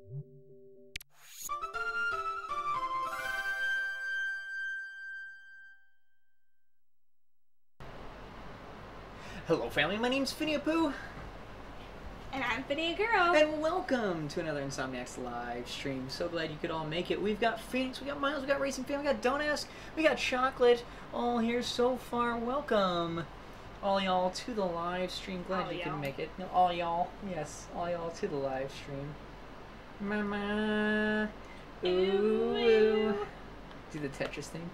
Hello family, my name's Finny-a-Poo. And I'm Finny-a-Girl. And welcome to another Insomniacs live stream. So glad you could all make it. We've got Phoenix, we got Miles, we got Racing Fan, we got Don't Ask, we got Chocolate, all here so far. Welcome all y'all to the live stream. Glad All you y'all. can make it. No, all y'all. Yes, all y'all to the live stream. Mama. Ooh. Ooh. Do the Tetris thing.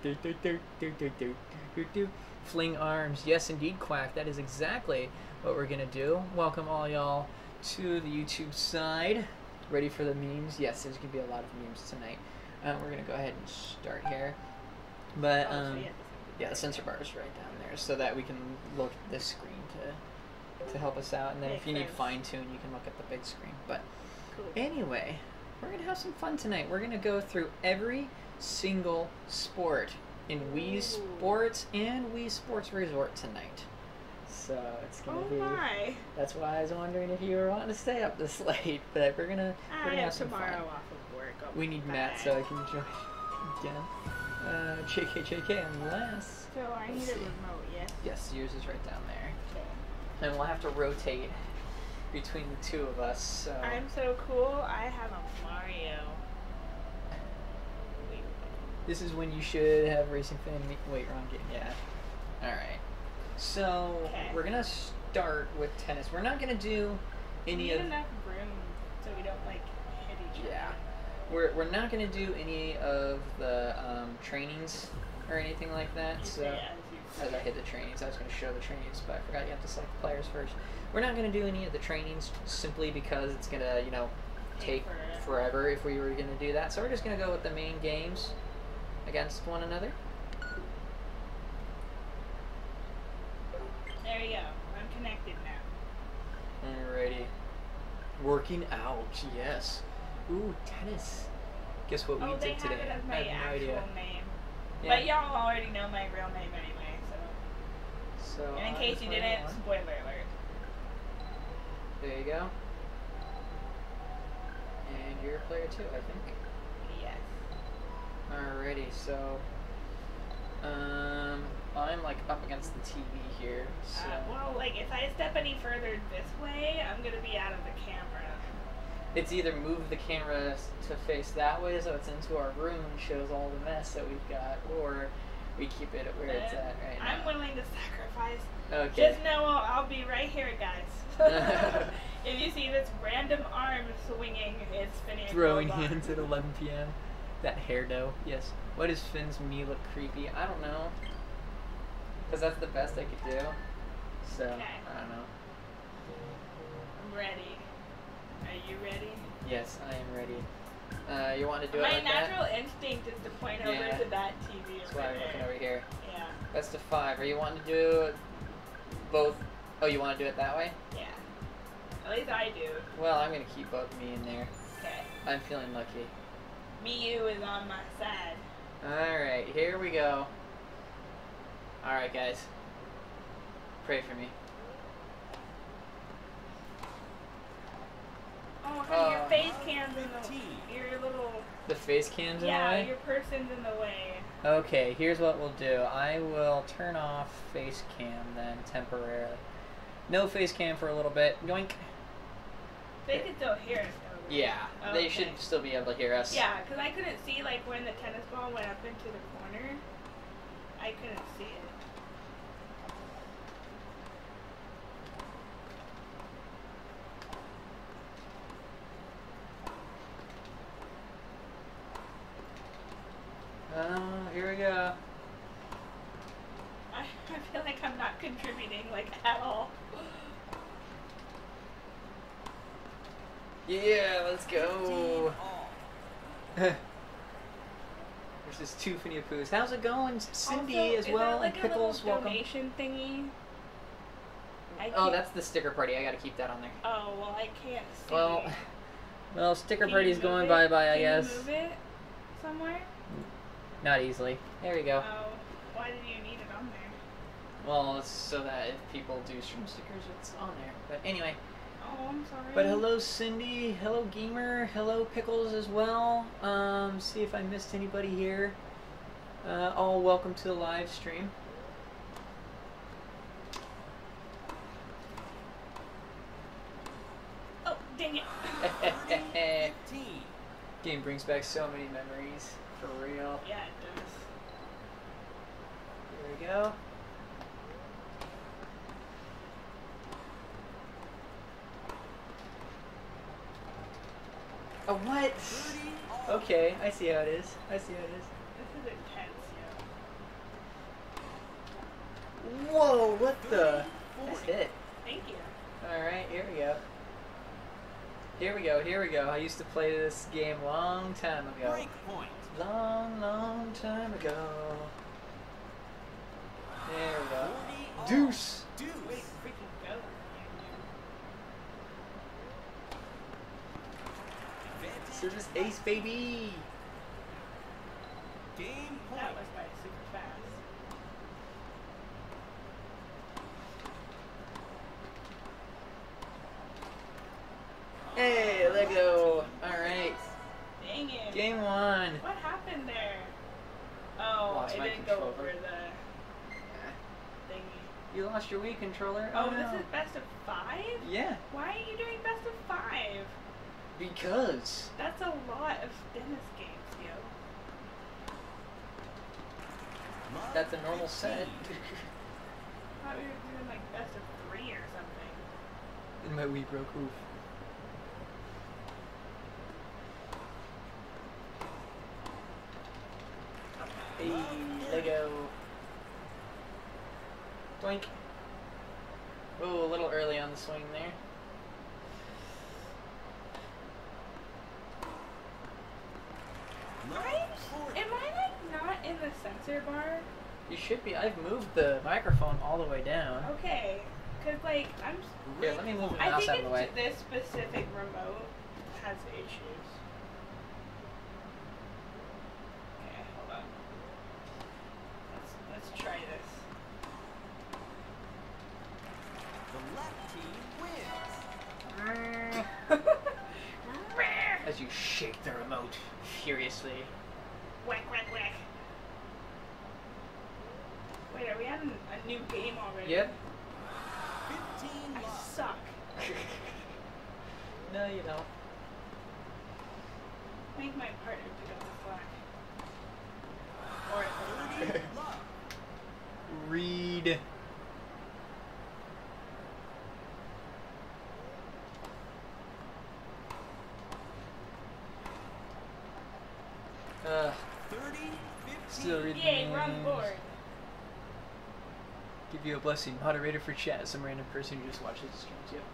Fling arms. Yes, indeed, Quack. That is exactly what we're going to do. Welcome all y'all to the YouTube side. Ready for the memes? Yes, there's going to be a lot of memes tonight. We're going to go ahead and start here. But, yeah, the sensor bar is right down there so that we can look at this screen to help us out. And then if you need fine-tune, you can look at the big screen. But Cool. anyway, we're going to have some fun tonight. We're going to go through every single sport in Wii Sports and Wii Sports Resort tonight. So it's gonna be. My. That's why I was wondering if you were wanting to stay up this late. But we're gonna have some tomorrow fun. off of work. We need Matt so I can join again. JK, unless. So I need a remote, yes? Yes, yours is right down there. Okay. And we'll have to rotate between the two of us. So. I'm so cool. I have a Mario. This is when you should have Racing Fan. Wait, wrong game. Yeah. All right. So we're gonna start with tennis. We're not gonna do any of. We need enough room so we don't like hit each other. Yeah. We're not gonna do any of the trainings or anything like that. So as I hit the trainings, I was gonna show the trainings, but I forgot you have to select the players first. We're not gonna do any of the trainings simply because it's gonna take forever if we were gonna do that. So we're just gonna go with the main games against one another. There we go. I'm connected now. Alrighty. Working out, yes. Ooh, tennis. Guess what we they did today? have it as my I have no actual idea. name. Yeah. But y'all already know my real name anyway, so. So And in case you didn't, spoiler alert. There you go. And you're a player too, I think. Yes. Alrighty, so I'm like up against the TV here. So Well, like if I step any further this way, I'm gonna be out of the camera. it's either move the camera to face that way so it's into our room and shows all the mess that we've got, or we keep it at where it's at right now. I'm willing to sacrifice. Okay. Just know I'll be right here, guys. If you see this random arm swinging, it's Finny. Throwing hands at 11 p.m. That hair dough. Yes. Why does Finn's me look creepy? I don't know. Because that's the best I could do. So, Okay. I don't know. I'm ready. Are you ready? Yes, I am ready. You want to do it My like that? natural instinct is to point Yeah. over to that TV That's over why I'm looking there. over here. Yeah. Best of 5. Are you wanting to do both? Oh, you want to do it that way? Yeah. At least I do. Well, I'm going to keep both me in there. Okay. I'm feeling lucky. Miyu is on my side. Alright, here we go. Alright, guys. Pray for me. Oh, honey, your face cam's in the your little. The face cam's in the Yeah, way? your person's in the way. Okay, here's what we'll do. I will turn off face cam then temporarily. No face cam for a little bit. Yoink. They can still hear us though. Yeah, they Okay. should still be able to hear us. Yeah, because I couldn't see like when the tennis ball went up into the corner. I couldn't see it. Here we go. I feel like I'm not contributing like at all. Yeah, let's go. There's just two Finny-a-Poos. How's it going? Cindy Also, as is well, that like and a little Pickles, welcome. donation thingy? Oh, that's the sticker party. I gotta keep that on there. Oh, well, I can't see. Well, sticker Can you party's move going it? bye-bye, I Can guess. you move it somewhere? Not easily. There we go. Oh, why did you need it on there? Well, it's so that if people do stream stickers, it's on there. But anyway, Oh, Oh, I'm sorry. But hello Cindy, hello Gamer, hello Pickles as well. See if I missed anybody here. All welcome to the live stream. Oh, dang it. Game brings back so many memories, for real. Yeah, it does. Here we go. Oh, what? Okay, I see how it is. I see how it is. This is intense, yo. Whoa, what the? Nice hit. Thank you. Alright, here we go. Here we go, here we go. I used to play this game long time ago. Break point. Long, long time ago. There we go. 40 Deuce! Deuce. Wait, freaking go. Service ace, baby! Game point. That was by super fast. Hey, Lego! Alright. Dang it. Game one. What happened there? Oh, Lost it my didn't go controller. over the thingy. You lost your Wii controller? Oh, no. this is best of 5? Yeah, Why are you doing best of 5? because. That's a lot of Dennis games, yo. Love That's a normal set. 15. I thought we were doing like best of 3 or something. And my Wii broke. Oof. Hey, Lego. Doink. Oh, a little early on the swing there. Love Am 40. I like not in the sensor bar? You should be. I've moved the microphone all the way down. Okay, cause like I'm. Here, let me move the I mouse think out of the way. it's this specific remote has issues. Okay, hold on. Let's try this. The left team wins. As you shake the remote furiously. Whack, whack, whack. Wait, are we on a new game already? Yep. 15 I love. suck. No, you don't. Make my partner pick up the slack. Or 30 love. Read. Uh, 30 still 15. reading. Yay, we're on the board. Give you a blessing. Moderator for chat. Some random person who just watches the streams. Yep.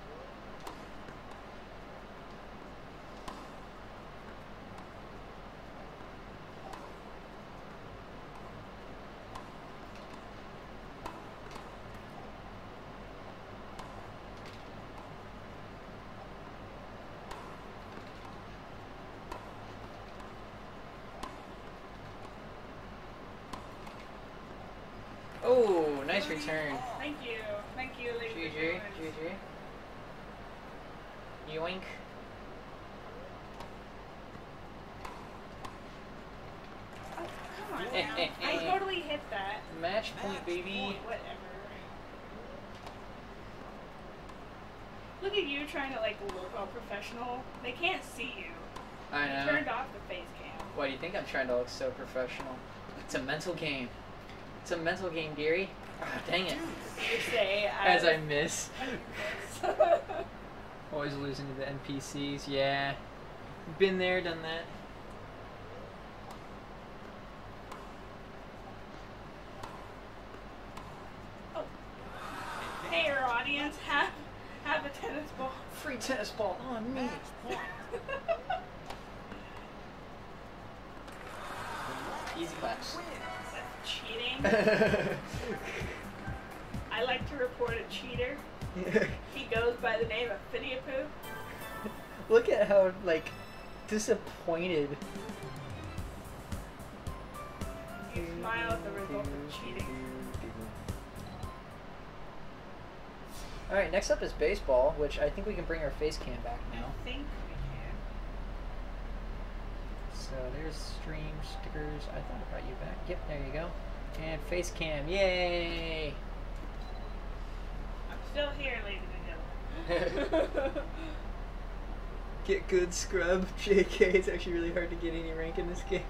Oh, nice return. Thank you. Thank you, ladies. GG, GG. Yoink. Oh, come on now. I totally hit that. Match point, baby. Whatever. Look at you trying to like look all professional. They can't see you. I You know. turned off the face cam. Why do you think I'm trying to look so professional? It's a mental game. It's a mental game, dearie. Ah, dang it. You say As I miss. I Always losing to the NPCs. Yeah. Been there, done that. Oh. Hey, our audience, have a tennis ball. Free tennis ball on me. Match point. Easy claps. That's cheating. I like to report a cheater. He goes by the name of Fidiapoo. Look at how, like, disappointed. You smile at the result of cheating. All right, next up is baseball, which I think we can bring our face cam back now. I think we can. So there's stream stickers. I thought I brought you back. Yep, there you go. And face cam, yay! I'm still here, ladies and gentlemen. Get good, scrub. JK, it's actually really hard to get any rank in this game.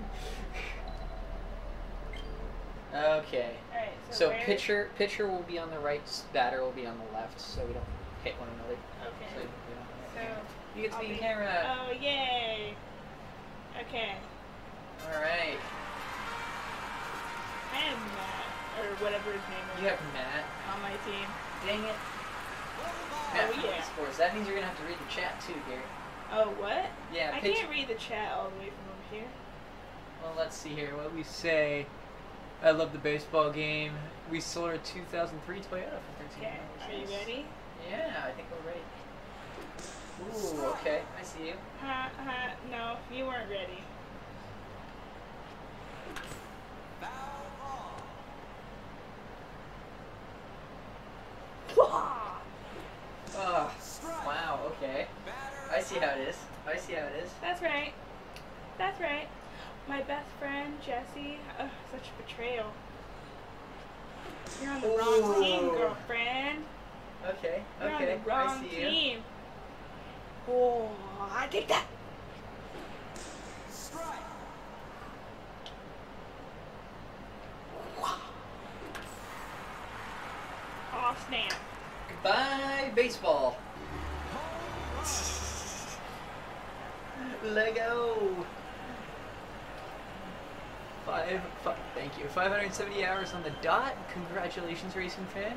Okay. Alright, So where- pitcher will be on the right, batter will be on the left, so we don't hit one another. Okay. So we don't- So you get to I'll be in be- camera. Oh, yay! Okay. All right. I am Matt, or whatever his name is, You have Matt. on my team. Dang it. Oh, Matt from yeah. Esports. That means you're gonna have to read the chat too here. Oh, what? Yeah. I can't read the chat all the way from over here. Well, let's see here what we say. I love the baseball game. We sold our 2003 Toyota for $13. Okay, are you ready? Yeah, I think we're ready. Ooh, okay. I see you. No, you weren't ready. Oh, wow, okay. I see how it is. I see how it is. That's right. That's right. My best friend, Jesse. Ugh, such a betrayal. You're on the wrong team, Ooh. girlfriend. Okay, You're okay. on the wrong I see you. team. Oh, I take that. Oh, snap. Goodbye, baseball. Lego. Thank you. 570 hours on the dot. Congratulations, racing fan.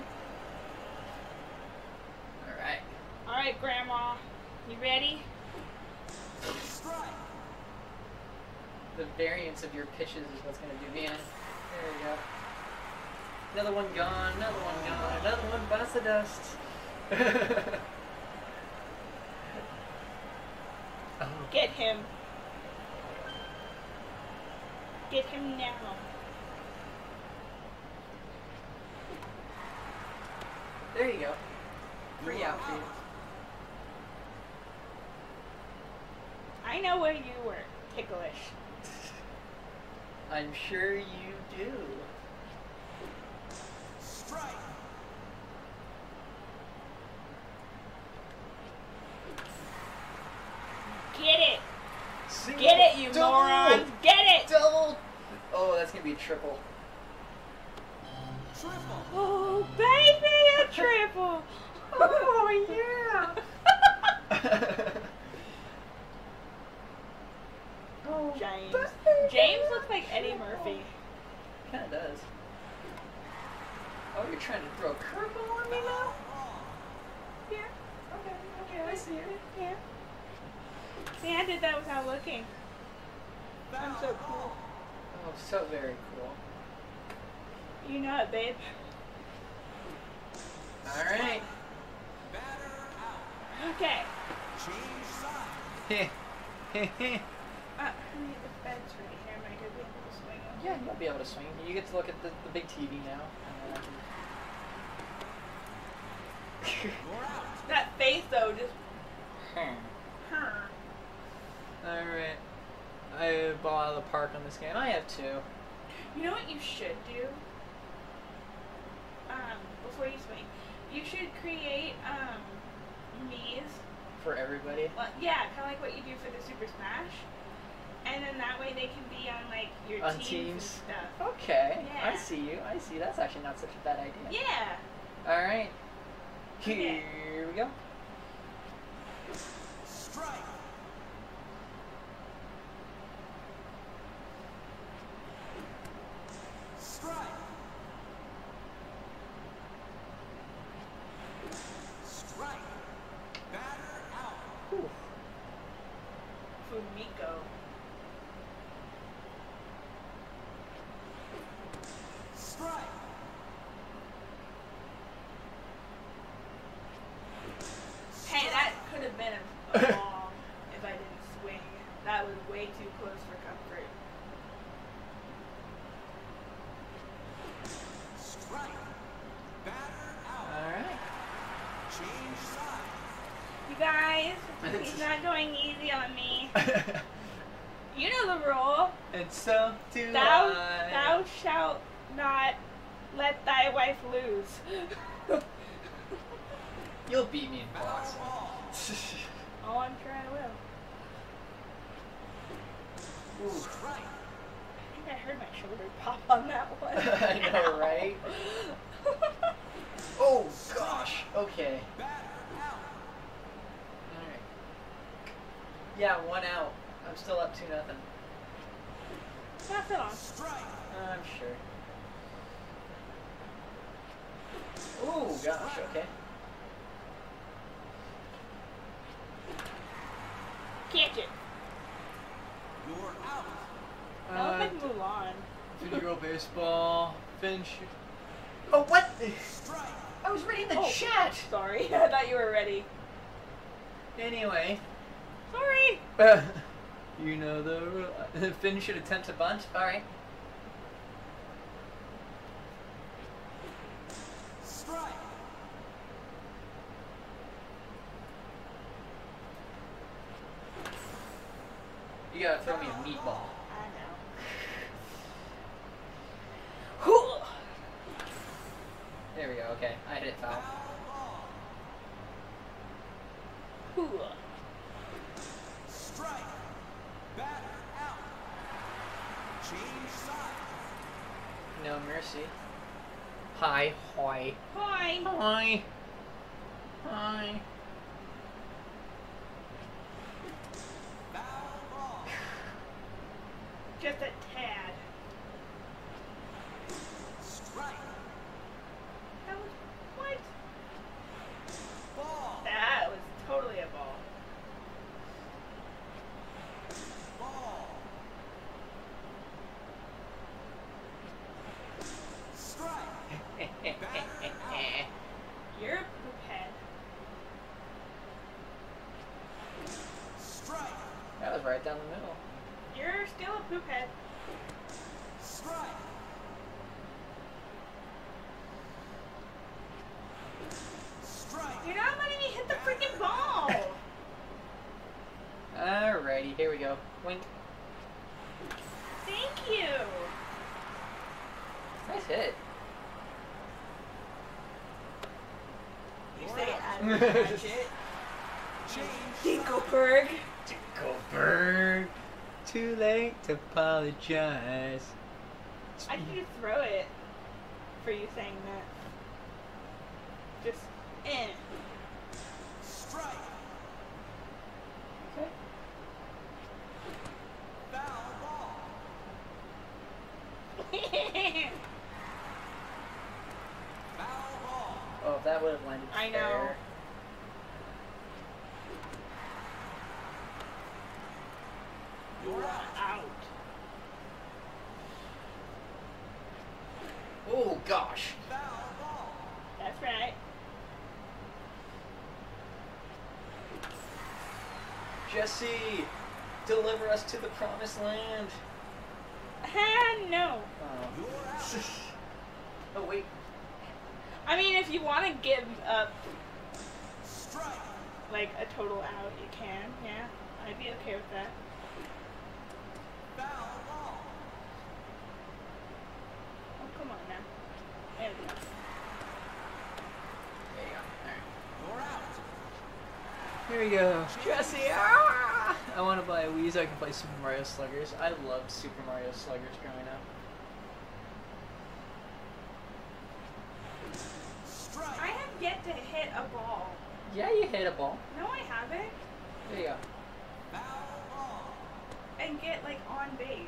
All right. All right, Grandma. You ready? The variance of your pitches is what's going to do me in. There we go. Another one gone. Another one gone. Another one bites the dust. Oh. Get him. Get him now. There you go. Free outfield. I know where you were, Ticklish. I'm sure you do. Get it. Single. Get it, you Double. morons. Get it. Double. Oh, that's gonna be a triple. Oh, baby, a triple. Oh, yeah. Oh, James. baby. James looks like Eddie Murphy. Kinda does. Oh, you're trying to throw a curveball on me now? Yeah. Okay, I see it. Yeah. See, I did that without looking. I'm so cool. Oh, so very cool. You know it, babe. Alright. Okay. Heh. Heh heh. I need the fence right here. Am I going to be able to swing them? Yeah, you'll be able to swing. You get to look at the big TV now. That face, though, just... Alright. I ball out of the park on this game. I have two. You know what you should do? Before you swing, you should create Mii's. For everybody. Well, yeah, kind of like what you do for the Super Smash, and then that way they can be on like your On teams, teams. and stuff. Okay. Yeah. I see you. I see. That's actually not such a bad idea. Yeah. Alright. Okay. Here we go. Whew. Fumiko. not going easy on me. You know the rule. And so do Thou I. shalt not let thy wife lose. You'll beat me in boxing. Oh, I'm sure I will. Ooh. Strike. I think I heard my shoulder pop on that one. I know, right? Oh gosh. Okay. Batter out. Alright. Yeah, 1 out. I'm still up 2-0. Pass it on. Strike. I'm sure. Oh gosh, okay. Catch it. You're out. That looks like Mulan. Video baseball. Finish. Oh, what? Strike. I was reading the Oh. chat! Sorry, I thought you were ready. Anyway. Sorry. You know the rule. Finn should attempt a bunt. Alright. Strike. You gotta throw me a meatball. I know. There we go, okay. I hit it foul. Foul ball. Strike. Batter out. Change side. No mercy. Hi. Hi. Hi. Hi. Hi. Foul ball. Just a tad. Strike. That was what? Ball. That was totally a ball. Ball. Strike. Batter out. You're a poop head. Strike. That was right down the middle. You're still a poop head. Strike. Strike. You're not letting me hit the freaking ball. Alrighty, here we go. Wink. Thank you. Nice hit. You You're say out. I don't catch it. Change. Dinkelberg. Dinkelberg. Too late to apologize. I can just throw it for you saying that. Just Strike. Okay. Foul ball. Foul ball. Oh, if that would have landed I know. fair. You're out. Out. Oh gosh. Foul ball. That's right. Jesse, deliver us to the promised land. No. Oh. You're out. Oh wait. I mean, if you want to give up Strike. like a total out, you can. Yeah, I'd be okay with that. Foul ball. Oh, come on now. There we go. There you go. Alright. You're out. Here we go. Jesse! Ah! I want to buy a Wii so I can play Super Mario Sluggers. I loved Super Mario Sluggers growing up. Strike. I have yet to hit a ball. Yeah, you hit a ball. No, I haven't. There you go. Foul ball. And get like on base.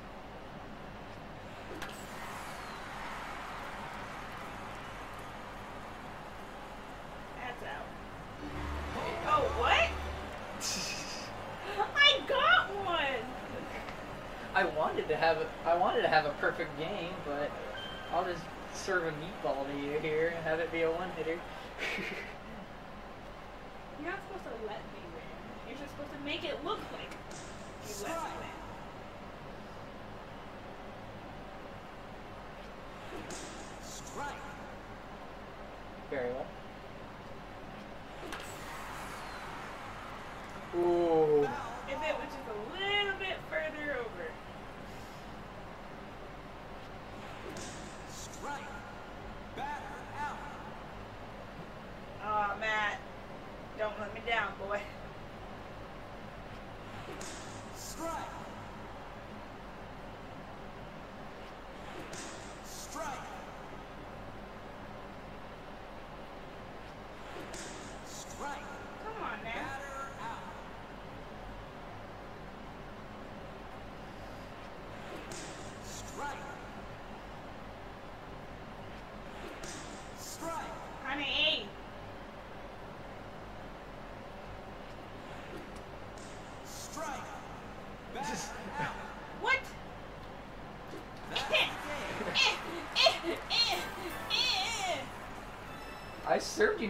That's out. Oh, what? I got one. I wanted to have a perfect game, but I'll just serve a meatball to you here and have it be a one-hitter. You're not supposed to let me win. You're just supposed to make it look like you let me win. Strike. Very well. Ooh.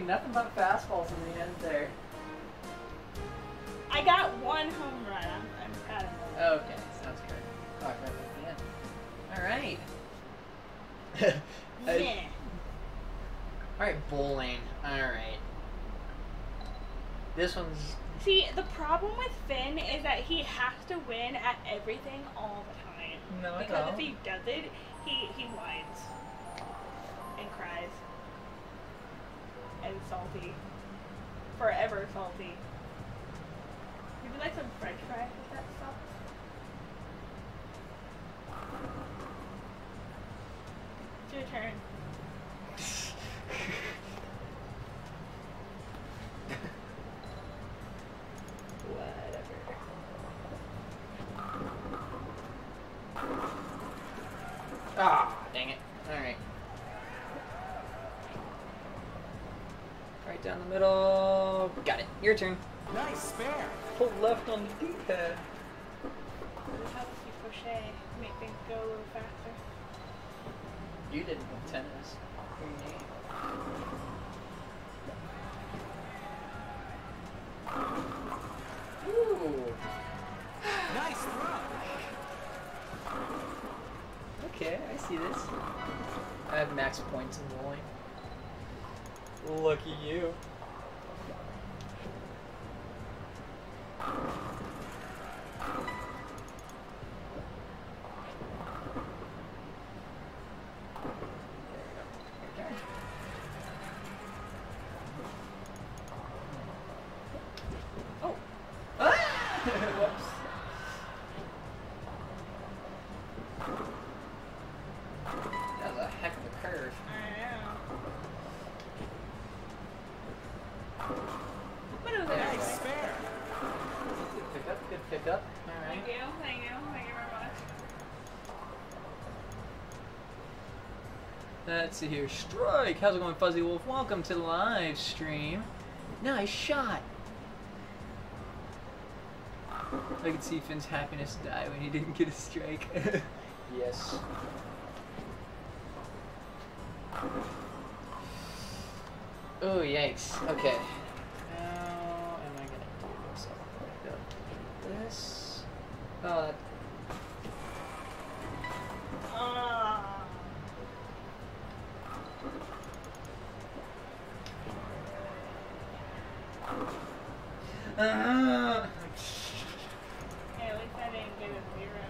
Dude, nothing but fastballs in the end there. I got one home run. I'm proud of myself. Okay, sounds good. Talk right at the end. Alright. Yeah. Alright, bowling. Alright. This one's... See, the problem with Finn is that he has to win at everything all the time. No, I Because don't. if he doesn't, he whines. And cries. And salty. Forever salty. Would you like some french fries with that sauce? It's your turn. Whatever. Ah, dang it. Alright. Right down the middle. Got it. Your turn. Nice spare. Pull left on the D-pad. It helps you crochet, make things go a little faster. You didn't with tennis. Pretty neat. Ooh. Nice throw. Okay, I see this. I have max points in bowling. Lucky you. Oh. Ah! Whoops. That was a heck of a curve. I know. But it was a There nice we go. Nice spare. Good pickup, good pickup. Alright. Thank you, thank you, thank you very much. Let's see here. Strike! How's it going, Fuzzy Wolf? Welcome to the live stream. Nice shot! I could see Finn's happiness die when he didn't get a strike. Yes. Oh, yikes. Okay. How am I gonna do this? I'll go this. Oh, that. Ah. Hey, at least I didn't get a 0.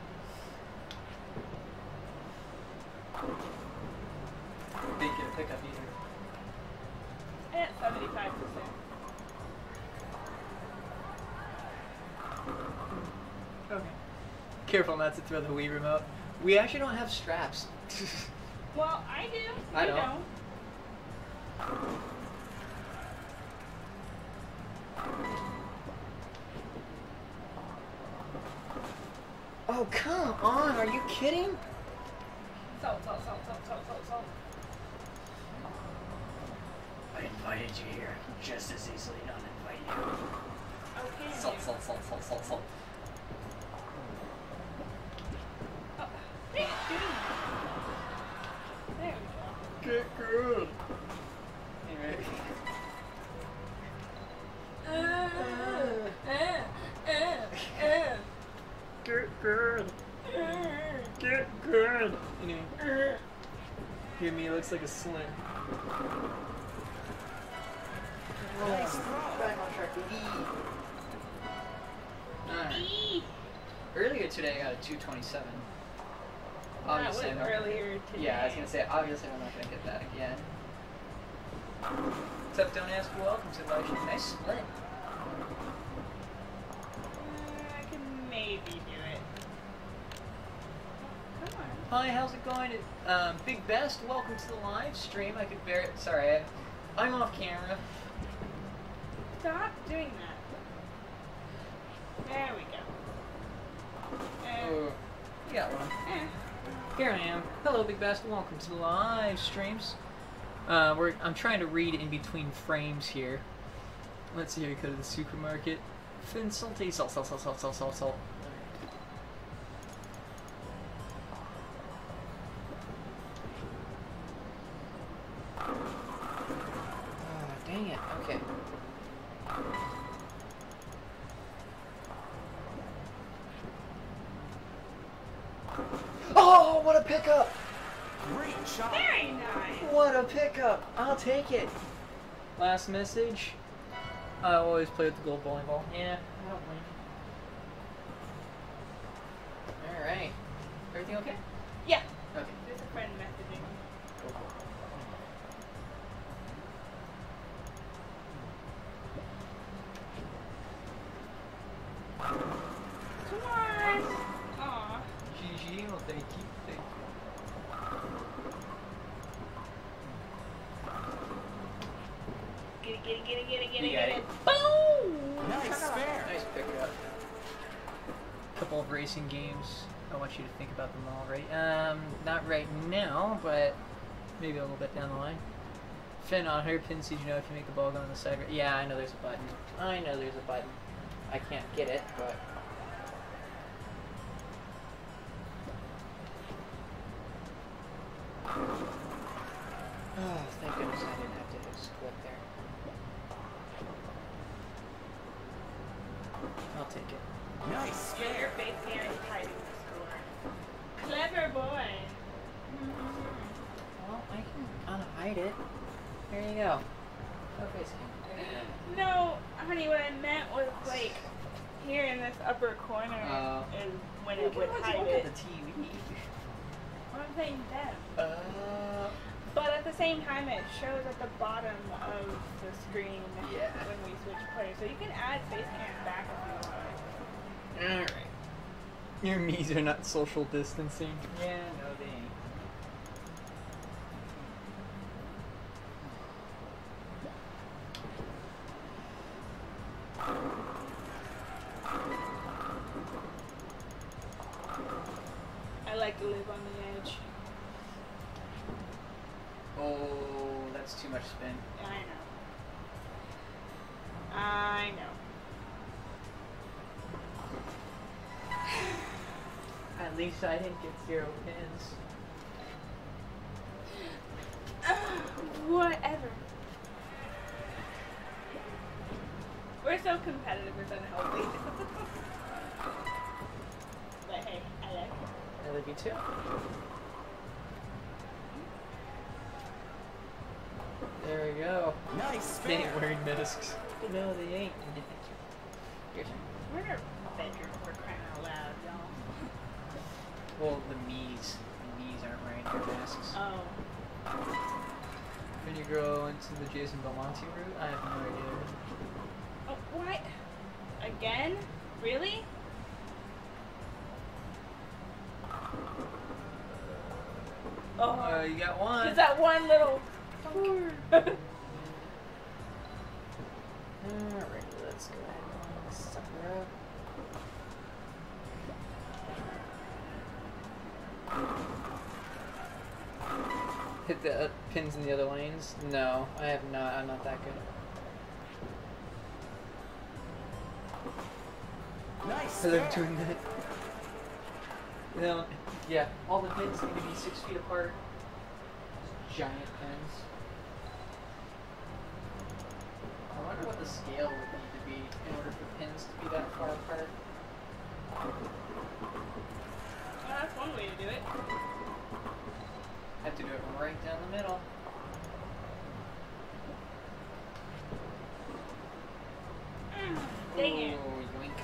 Didn't get a pickup either. I got 75%. Okay. Careful not to throw the Wii remote. We actually don't have straps. Well, I do. I You don't. Oh, come on. Are you kidding? Salt, salt, salt, salt, salt, salt, salt. I invited you here just as easily not invite you. Okay. Salt, salt, salt, salt, salt, salt. Oh, what are you doing? There we go. Get good. Anyway. Get good. Get good. Anyway. Hear me, it looks like a sling. Nice throw. Back on track, baby. Alright. Eee. Earlier today I got a 227. That was Obviously, I'm not- earlier today. Yeah, I was gonna say, obviously I'm not gonna get that again. Tough Don't Ask, welcome to the live stream. Nice split. I can maybe do it. Come on. Hi, how's it going? Big Best, welcome to the live stream. I could bear it. Sorry, I'm off camera. Stop doing that. There we go. Oh, you got one. Eh. Here I am. Hello, Big Best. Welcome to the live streams. I'm trying to read in between frames here. Let's see here. Go to the supermarket. Finn salty, salt, salt, salt, salt, salt, salt, salt. a pickup! Great shot. Very nice. What a pickup! I'll take it. Last message. I always play with the gold bowling ball. Yeah, I don't blame you. Alright. Everything okay? Yeah. Okay. There's a friend messaging. Cool, cool. Come on. Aw. GG, well thank you, thank you. Get it. You got it. Boom! Nice spare. Nice pickup. Couple of racing games. I want you to think about them all, right? Not right now, but maybe a little bit down the line. Finn on her pins, did you know if you make the ball go on the side? Yeah, I know there's a button. I know there's a button. I can't get it, but... Oh, thank goodness I didn't have to hit split there. I'll take it. Nice Your spare. face here is hiding the score. Clever boy. Well, I can unhide it. There you go. No face cam. No, honey, what I meant was like here in this upper corner is when it would hide Look it. at the TV. I'm saying them. But at the same time, it shows at the bottom of the screen Yeah. when we switch players. So you can add face cam back if you want. Alright. Your me's are not social distancing. Yeah, no, they ain't. I like to live on the edge. Oh, that's too much spin. I know. At least I didn't get 0 pins. Whatever. We're so competitive, it's unhealthy. But hey, I like it. I love you too. There we go. Nice They ain't spare. wearing masks. No, they ain't. Your turn. We're in our bedroom for crying out loud, y'all. Well, the me's. The me's aren't wearing their masks. Oh. When you grow into the Jason Belmonte route, I have no idea. Oh, what? Again? Really? Oh. You got one. It's that one little. Alright, let's go ahead and suck her up. Hit the pins in the other lanes? No, I have not. I'm not that good. Nice I love spare. doing that. No, yeah, all the pins need to be 6 feet apart. Giant pins. I wonder what the scale would need to be in order for pins to be that far apart. Well, that's one way to do it. Have to do it right down the middle. Dang it. Ooh, yoink.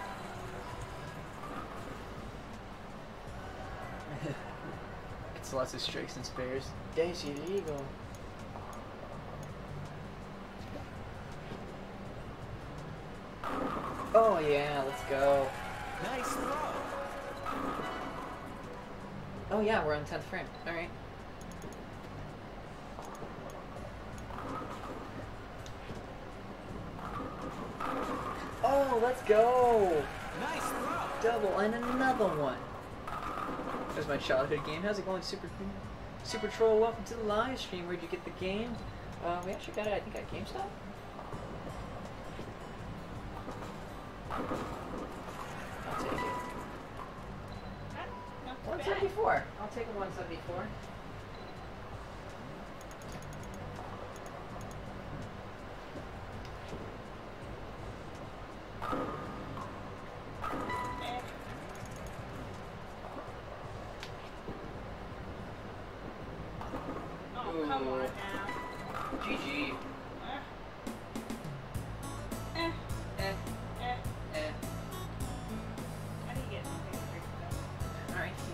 It's lots of strikes and spares. Daisy, there you go. Oh yeah, let's go. Nice throw. Oh yeah, we're on 10th frame. Alright. Oh, let's go! Nice throw. Double and another one. There's my childhood game. How's it going, Super Troll? Welcome to the live stream. Where'd you get the game? We actually got it, I think, at GameStop. I'll take it. Not too bad. 174. I'll take a 174.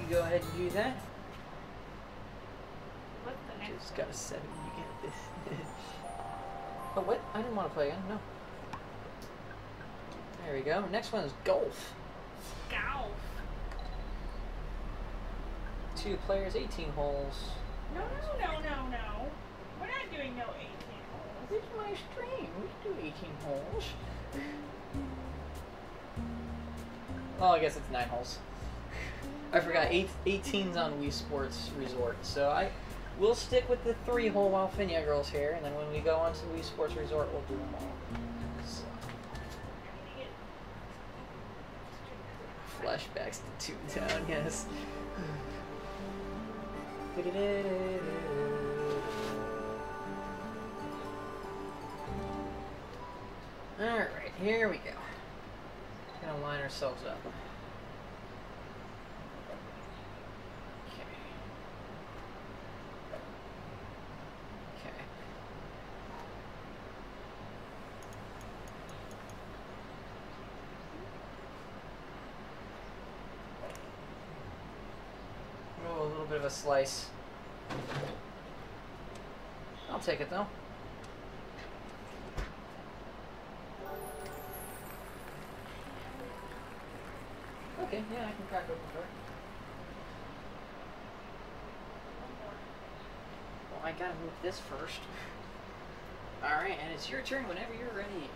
you go ahead and do that. What's the next Just one? got a 7. You get this. Oh, what? I didn't want to play again. No. There we go. Next one is golf. Golf. 2 players, 18 holes. No. We're not doing no 18 holes. It's my stream. We can do 18 holes. Well, I guess it's 9 holes. I forgot 18's on Wii Sports Resort, so I will stick with the 3-hole while Finya Girl's here, and then when we go on to Wii Sports Resort, we'll do them all. So, flashbacks to Toontown, yes. Alright, here we go. Gonna line ourselves up. Okay. Okay. Oh, a little bit of a slice. I'll take it though. Okay, yeah, I can crack open for it. Well, I gotta move this first. Alright, and it's your turn whenever you're ready.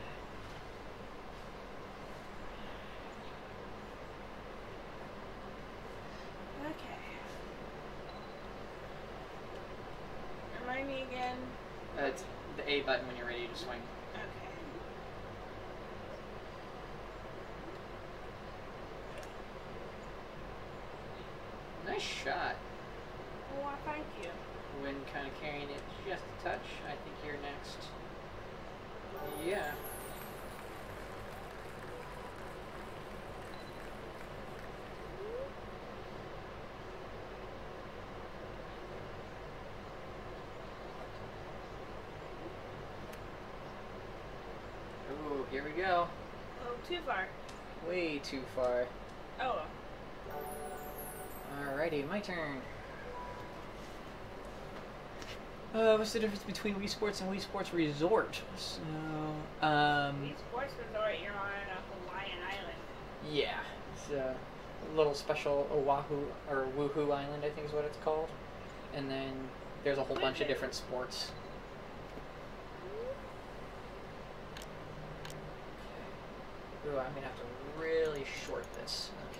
Okay. Remind me again. It's the A button when you're ready to swing. Okay. Nice shot. Well, thank you. Wind kind of carrying it just a touch. I think you're next. Yeah. Ooh, here we go. Oh, too far. Way too far. Oh. Alrighty, my turn. What's the difference between Wii Sports and Wii Sports Resort? So, Wii Sports Resort, you're on a Hawaiian island. yeah, it's a little special Oahu or Woohoo Island, I think is what it's called. And then there's a whole bunch of different sports. Ooh, I'm gonna have to really short this. Okay.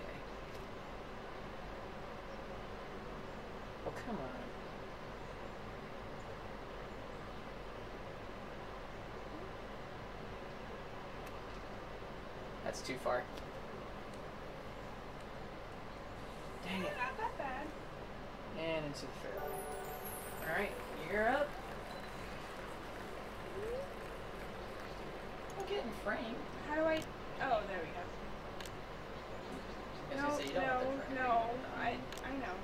Oh, come on. That's too far. Dang it. Not that bad. And into the fairway. Alright, you're up. I'm getting framed. How do I? Oh, there we go. I was gonna say, you don't want the frame. No. I know.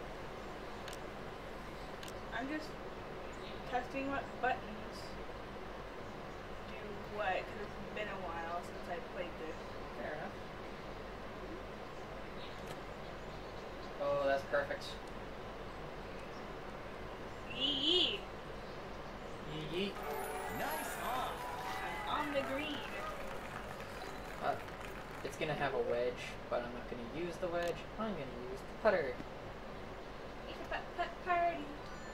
I'm just testing what buttons do what, because it's been a while since I played this. Fair enough. Oh, that's perfect. Yee! Yeet. Nice on. I'm on the green. It's gonna have a wedge, but I'm not gonna use the wedge. I'm gonna use the putter. It's a putt party.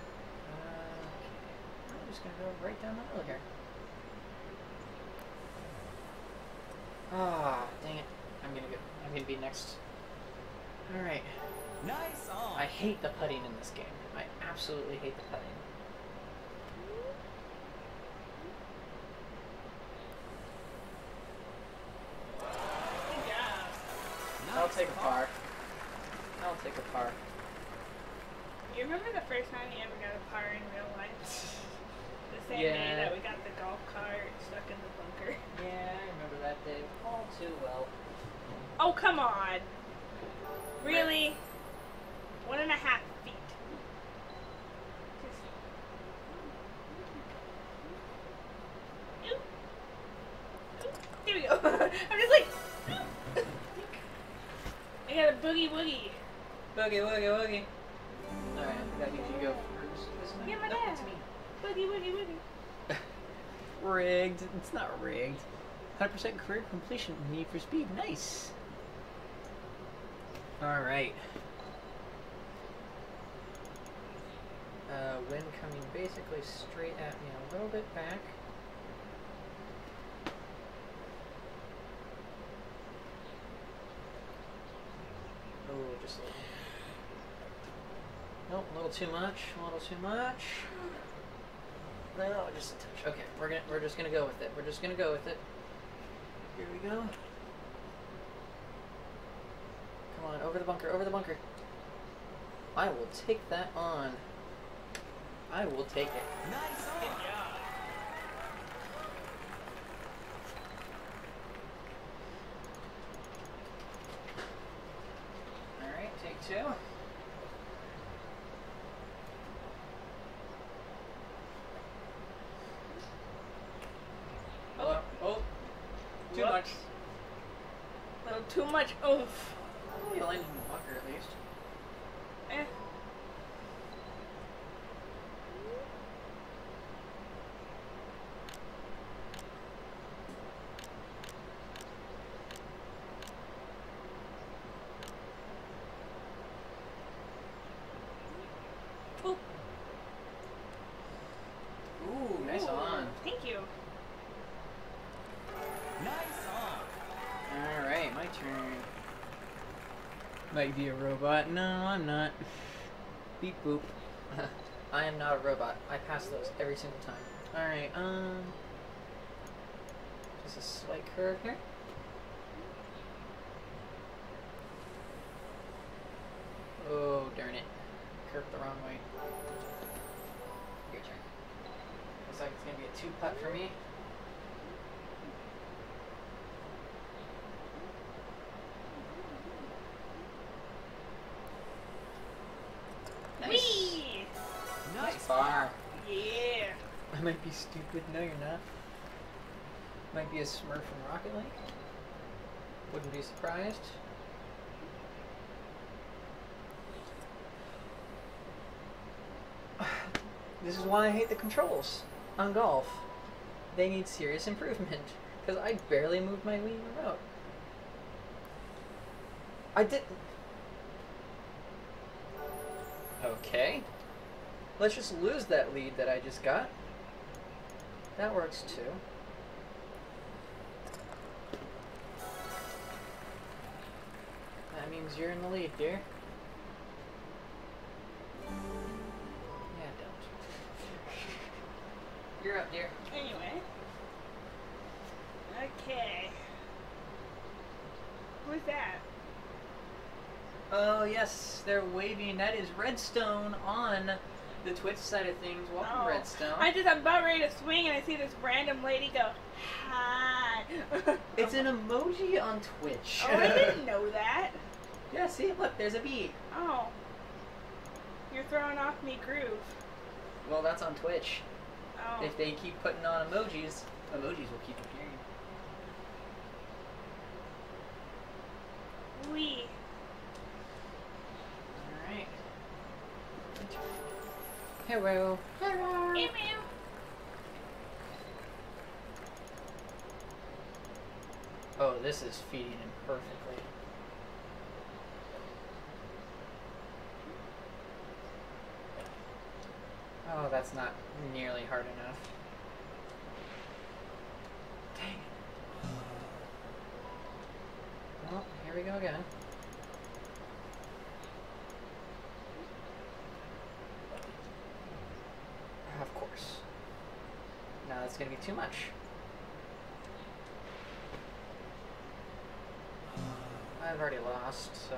I'm just gonna go right down the middle here. Ah, dang it. I'm gonna be next. Alright. Nice on. I hate the putting in this game. I absolutely hate the putting. Good job. I'll take a par. I'll take a par. You remember the first time you ever got a par in real life? The same day Yeah. that we got the golf cart stuck in the bunker. Yeah, I remember that day all too well. Oh, come on. Really? 1.5 feet. Just... Oop. Oop. There we go. I'm just like... I got a boogie woogie. Boogie, woogie, woogie. Alright, I think that gives you go first. This one? Yeah, my No, dad. it's me. Boogie, woogie, woogie. Rigged. It's not rigged. 100% career completion. Need for speed. Nice. Alright. Wind coming basically straight at me, a little bit back. Oh, just a little. Nope, a little too much. A little too much. No, just a touch. Okay, we're just gonna go with it. We're just gonna go with it. Here we go. Come on, over the bunker, over the bunker. I will take that on. I will take it. Nice Good on. job. Alright, take two. Oh, oh. Too Whoops. much. Little too much oomph. Oh, you landed in the bunker at least. Eh. Oop. Ooh, nice Ooh, on. Thank you. Nice on. Alright, my turn. Might be a robot. No, I'm not. Beep boop. I am not a robot. I pass those every single time. Alright, just a slight curve here. Oh, darn it. Curved the wrong way. Your turn. Looks like it's gonna be a two-putt for me. Nice. Whee! Nice bar. Yeah. I might be stupid. No, you're not. Might be a Smurf from Rocket League. Wouldn't be surprised. This is why I hate the controls on golf. They need serious improvement. Because I barely moved my Wii remote. I didn't. Okay. Let's just lose that lead that I just got. That works too. That means you're in the lead, dear. Yeah, don't. You're up, dear. Anyway. Okay. Who's that? Oh yes, they're waving. That is Redstone on the Twitch side of things. Welcome, Oh. Redstone. I'm about ready to swing and I see this random lady go, hi. It's an emoji on Twitch. Oh, I didn't know that. Yeah, see, look, there's a bee. Oh. You're throwing off me groove. Well, that's on Twitch. Oh. If they keep putting on emojis, emojis will keep appearing. Wee. Alright. Hello. Hello. Hey, ma'am. Oh, this is feeding him perfectly. Oh, that's not nearly hard enough. Dang it. Well, here we go again. Of course. Now that's gonna be too much. I've already lost, so...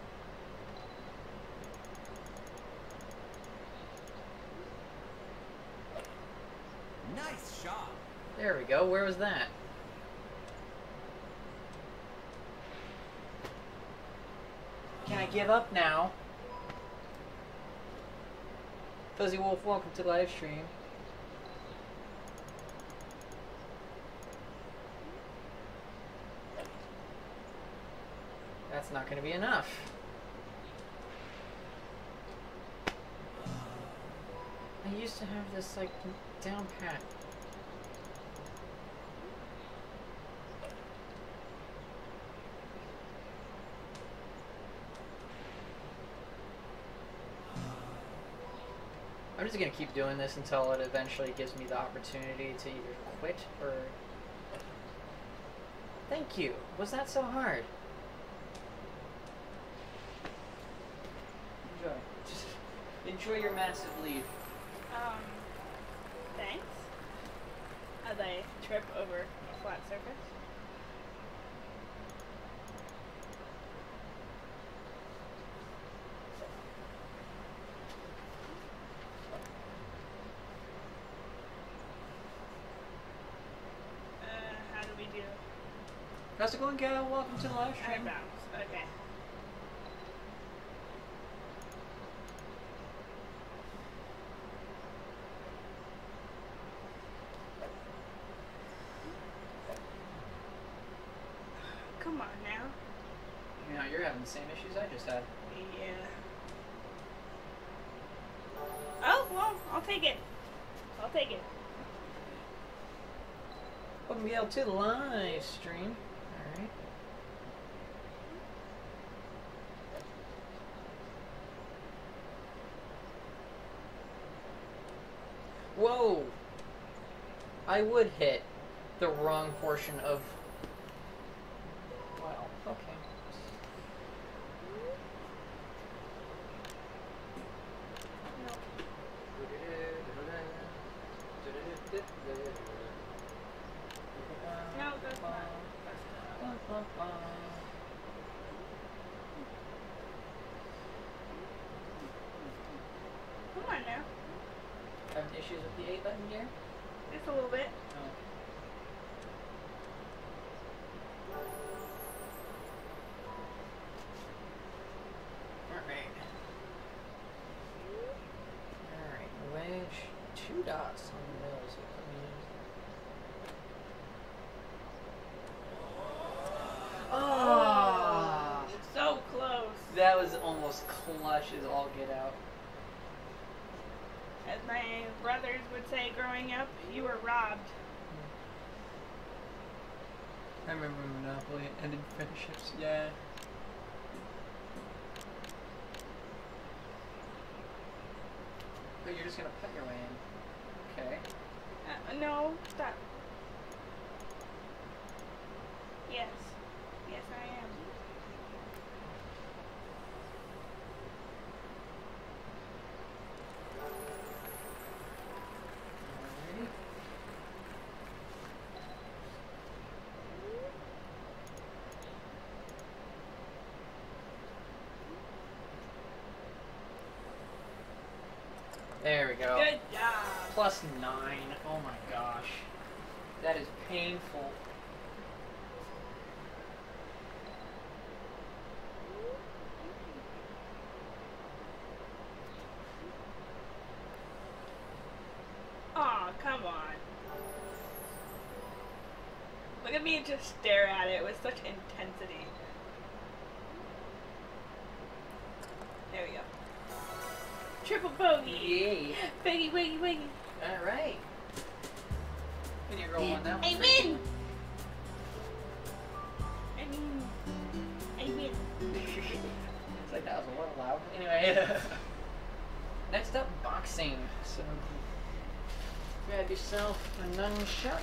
Nice shot. There we go. Where was that? Can I give up now? Fuzzy Wolf, welcome to the live stream. That's not going to be enough. I used to have this like down pat. I'm just gonna keep doing this until it eventually gives me the opportunity to either quit or... Thank you. Was that so hard? Enjoy. Just enjoy your massive lead. Thanks. As I trip over a flat surface. How do we do? How's it going, Gal? Welcome to the live stream. Eyebrows. Okay. Come on now. You know, you're having the same issues I just had. Yeah. Oh, well, I'll take it. I'll take it. Welcome, Gail, to the live stream. Alright. Whoa! I would hit the wrong portion of... Wow, okay. No, that's not. Come on now. Having issues with the A button here? Just a little bit. Oh. Alright. Alright, wedge. 2 dots on the middle is what that means. Oh! So close. That was almost clutch as all get out. As my brothers would say growing up, you were robbed. I remember Monopoly ended friendships, yeah. But you're just gonna put your way in. Okay. No, stop. Yes. Yes, I am. Alrighty. There we go. Good job. +9. Oh my gosh. That is painful. Aw, come on. Look at me just stare at it with such intensity. There we go. Triple bogey. Yay. Biggie, wiggy, wiggy. Alright. We need to roll one now. I win! I win. It's like that was a little loud. Anyway. Next up, boxing. So grab yourself a nunchuck.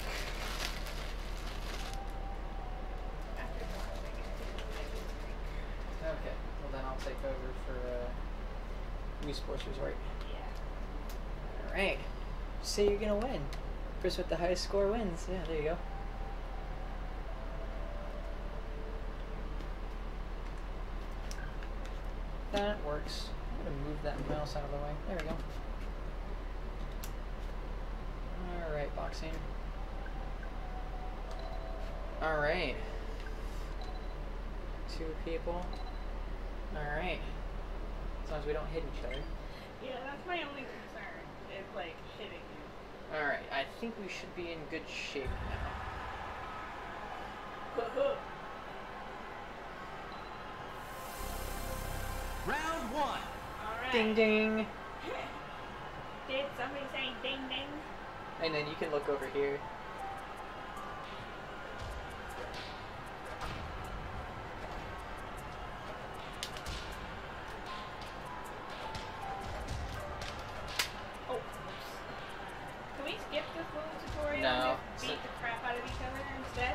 Okay, well then I'll take over for Wii Sports Resort. Yeah. Alright. Say you're gonna win. First with the highest score wins. Yeah, there you go. That works. I'm gonna move that mouse out of the way. There we go. Alright, boxing. Alright. 2 people. Alright. As long as we don't hit each other. Yeah, that's my only concern. Is like hitting you. Alright, I think we should be in good shape now. Round 1. Alright. Ding ding! It's somebody saying ding ding? And then you can look over here. Oh. Can we skip this little tutorial No. and just beat the crap out of each other instead?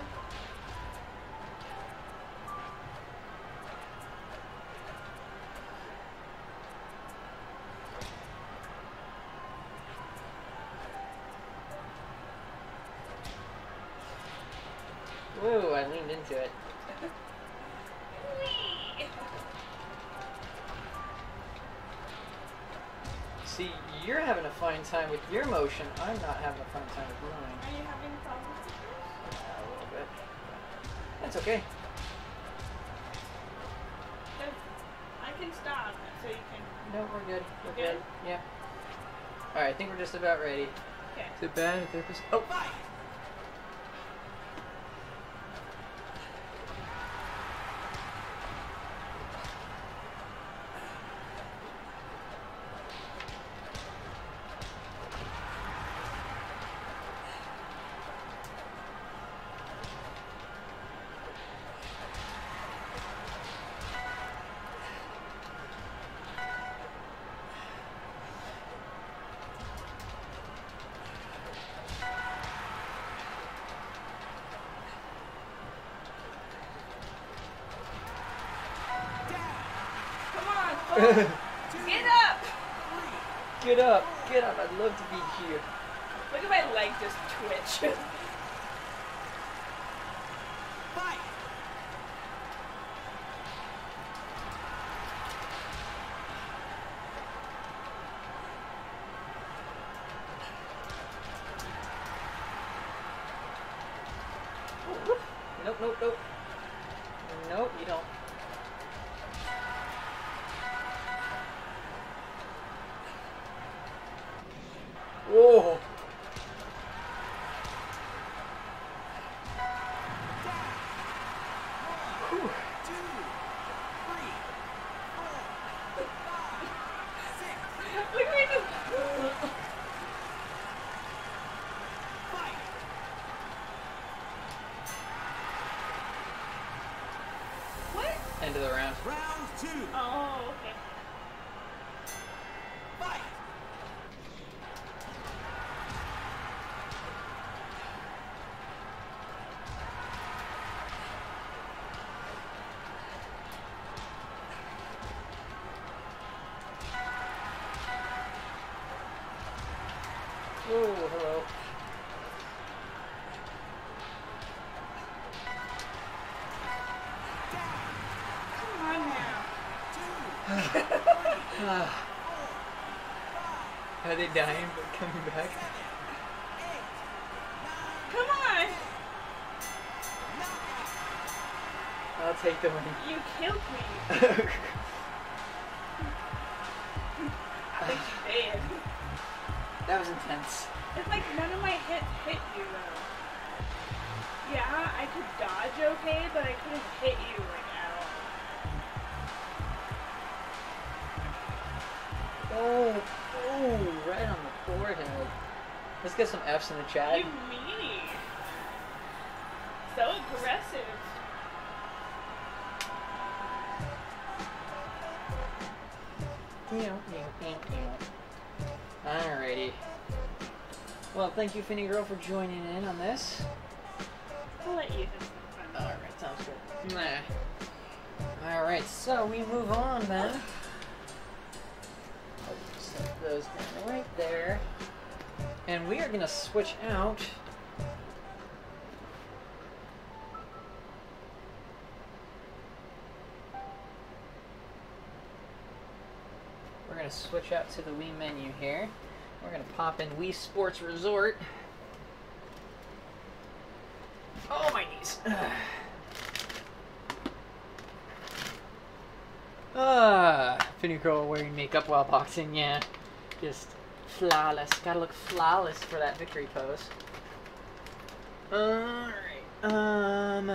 Woo, I leaned into it. Whee! See, you're having a fine time with your motion. I'm not having a fine time with mine. Are you having problems with this? A little bit. That's okay. 'Cause I can stop so you can. No, we're good. We're Good? good. Yeah. Alright, I think we're just about ready. Okay. Is it bad? Therapist? Oh! Come on, Paul. Get up! Get up! Get up! I'd love to be here. Look at my leg just twitch. Nope, nope, nope. Nope, you don't. Whoa! Whew. Look at me just. What? End of the round. Round 2. Oh, okay. Fight. Oh, hello. Come on now. Are they dying but coming back? Come on. I'll take the win. You killed me. I think you did. That was intense. It's like none of my hits hit you though. Yeah, I could dodge okay, but I couldn't hit you like at all. Oh, oh, right on the forehead. Let's get some F's in the chat. You meanie. So aggressive. Alrighty. Well, thank you, Finny Girl, for joining in on this. I'll let you have some fun. Alright, sounds good. Nah. Alright, so we move on then. I'll just set those down right there. And we are going to switch out. We're going to switch out to the Wii menu here. We're going to pop in Wii Sports Resort. Oh, my knees. Finny Girl wearing makeup while boxing, yeah. Just flawless. Gotta look flawless for that victory pose. Alright,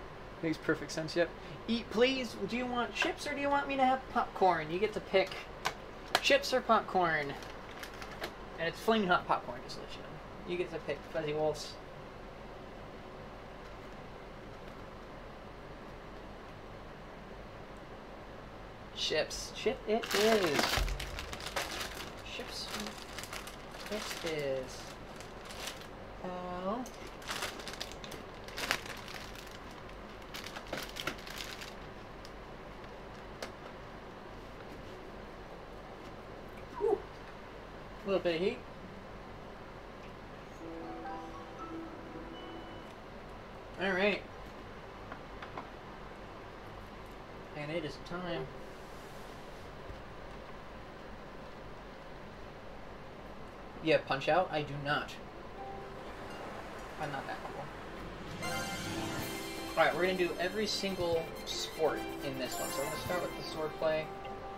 makes perfect sense, yep. Eat please. Do you want chips or do you want me to have popcorn? You get to pick Chips or popcorn? And it's flaming hot popcorn, just to let you know. You get to pick, Fuzzy Wolves. Chips. Chip it is. Chips it is. Oh. Whew. A little bit of heat. All right. And it is time. You have Punch Out? I do not. I'm not that cool. Alright, we're gonna do every single sport in this one. So we're gonna start with the sword play.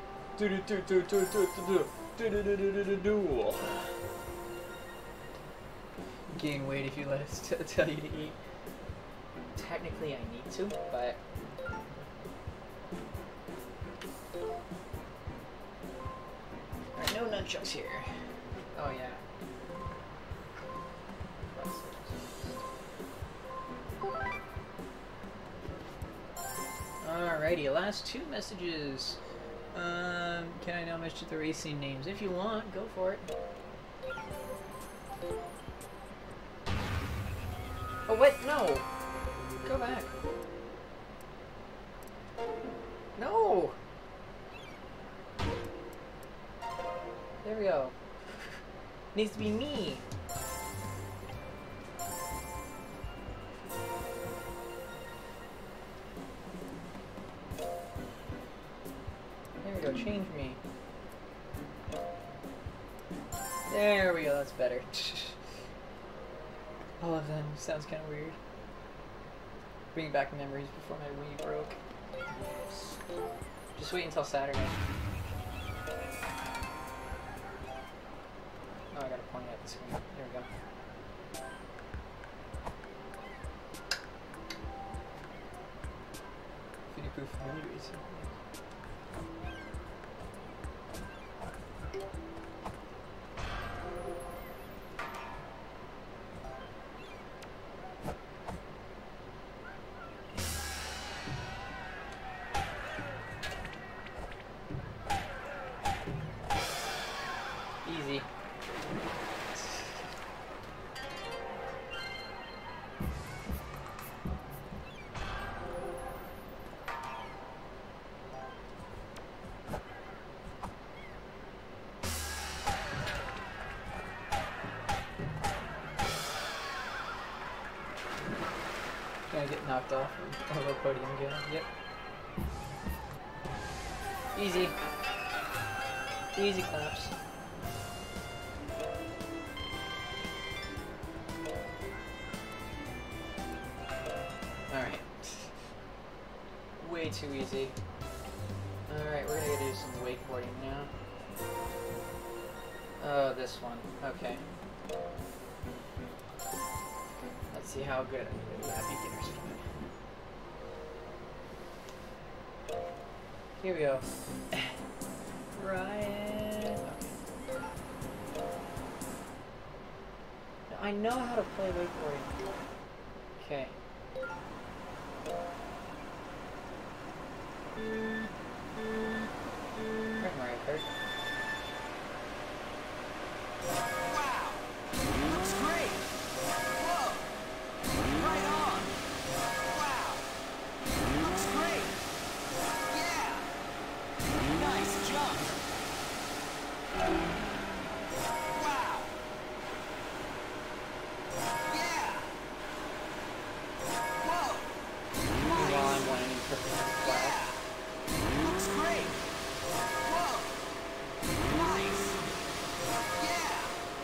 Gain weight if you let us tell you to eat. Technically I need to, but... Alright, no nunchucks here. Oh yeah. Alrighty, last two messages. Can I now mention the racing names? If you want, go for it. Oh wait, no! Go back. No! There we go. Needs to be me. There we go, change me. There we go, that's better. All of them sounds kind of weird. Bringing back memories before my Wii broke. Just wait until Saturday. Oh, I gotta point at the screen. There we go. Fitty Poof Mini Racing. Easy. Gonna get knocked off of a podium again. Yep. Easy. Easy claps. Alright. Way too easy. Alright, we're gonna do some wakeboarding now. Oh, this one. Okay. Let's see how good I'm gonna do at beginner's fun. Here we go. Ryan. Okay. Now, I know how to play wakeboarding. Okay. Right, Mario Kart. Wow! Looks great! Whoa! Right on! Wow! Looks great! Yeah! Nice jump! Wow! Yeah! Whoa! While I'm landing perfectly flat. Yeah! Looks great! Whoa! Nice! Yeah!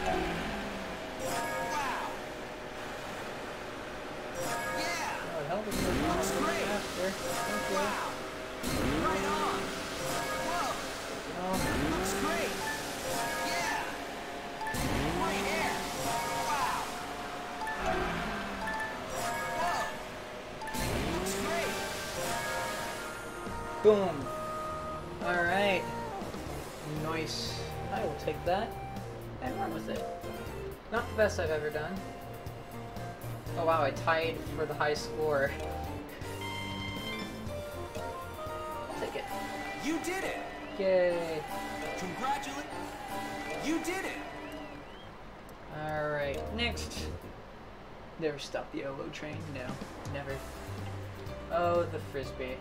Wow. Yeah. Oh, it helped us move on a Looks little great. faster. Thank you. Wow. Right on. Whoa. Oh, Looks great. Yeah. Great air. Wow. Whoa. Looks great. boom. All right. Nice. I will take that and run with it. Not the best I've ever done. Oh wow, I tied for the high score. I'll take it. You did it. Yay. Congratulations. You did it. Alright, next. Never stop the OO train? No, never. Oh, the frisbee.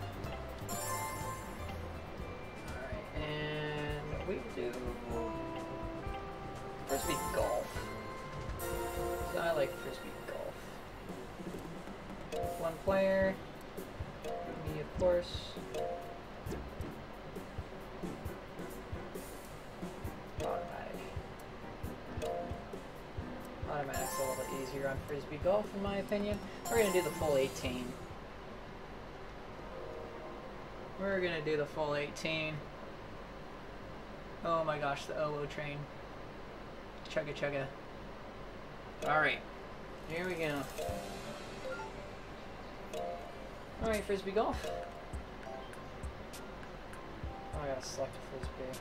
Alright, and we do frisbee golf. So I like frisbee golf. One player. Me, of course. Automatic. Automatic's a little bit easier on frisbee golf, in my opinion. We're gonna do the full 18. We're gonna do the full 18. Oh my gosh, the OO train. Chugga chugga. Alright, here we go. Alright, frisbee golf. Oh, I gotta select a frisbee.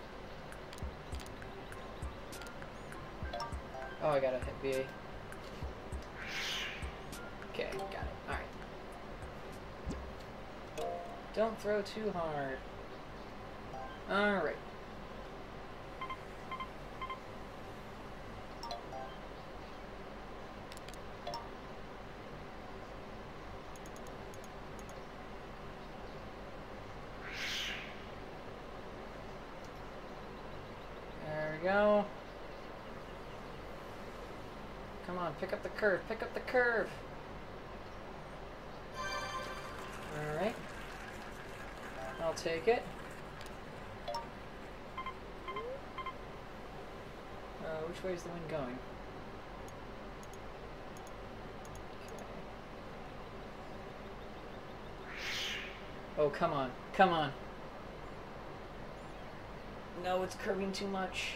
Oh, I gotta hit B. Okay, got it. Alright. Don't throw too hard. Alright. There we go. Come on, pick up the curve, pick up the curve. Alright. I'll take it. Which way is the wind going? Okay. Oh, come on, come on. No, it's curving too much.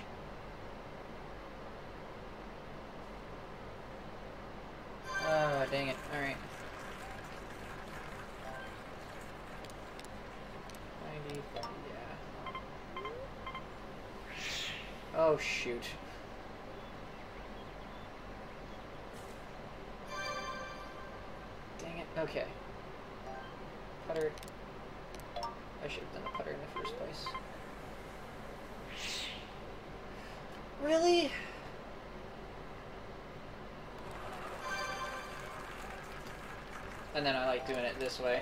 Oh, dang it. Alright. 90, yeah. Oh, shoot. Dang it. Okay. Putter. I should have done a putter in the first place. Really? And then I like doing it this way.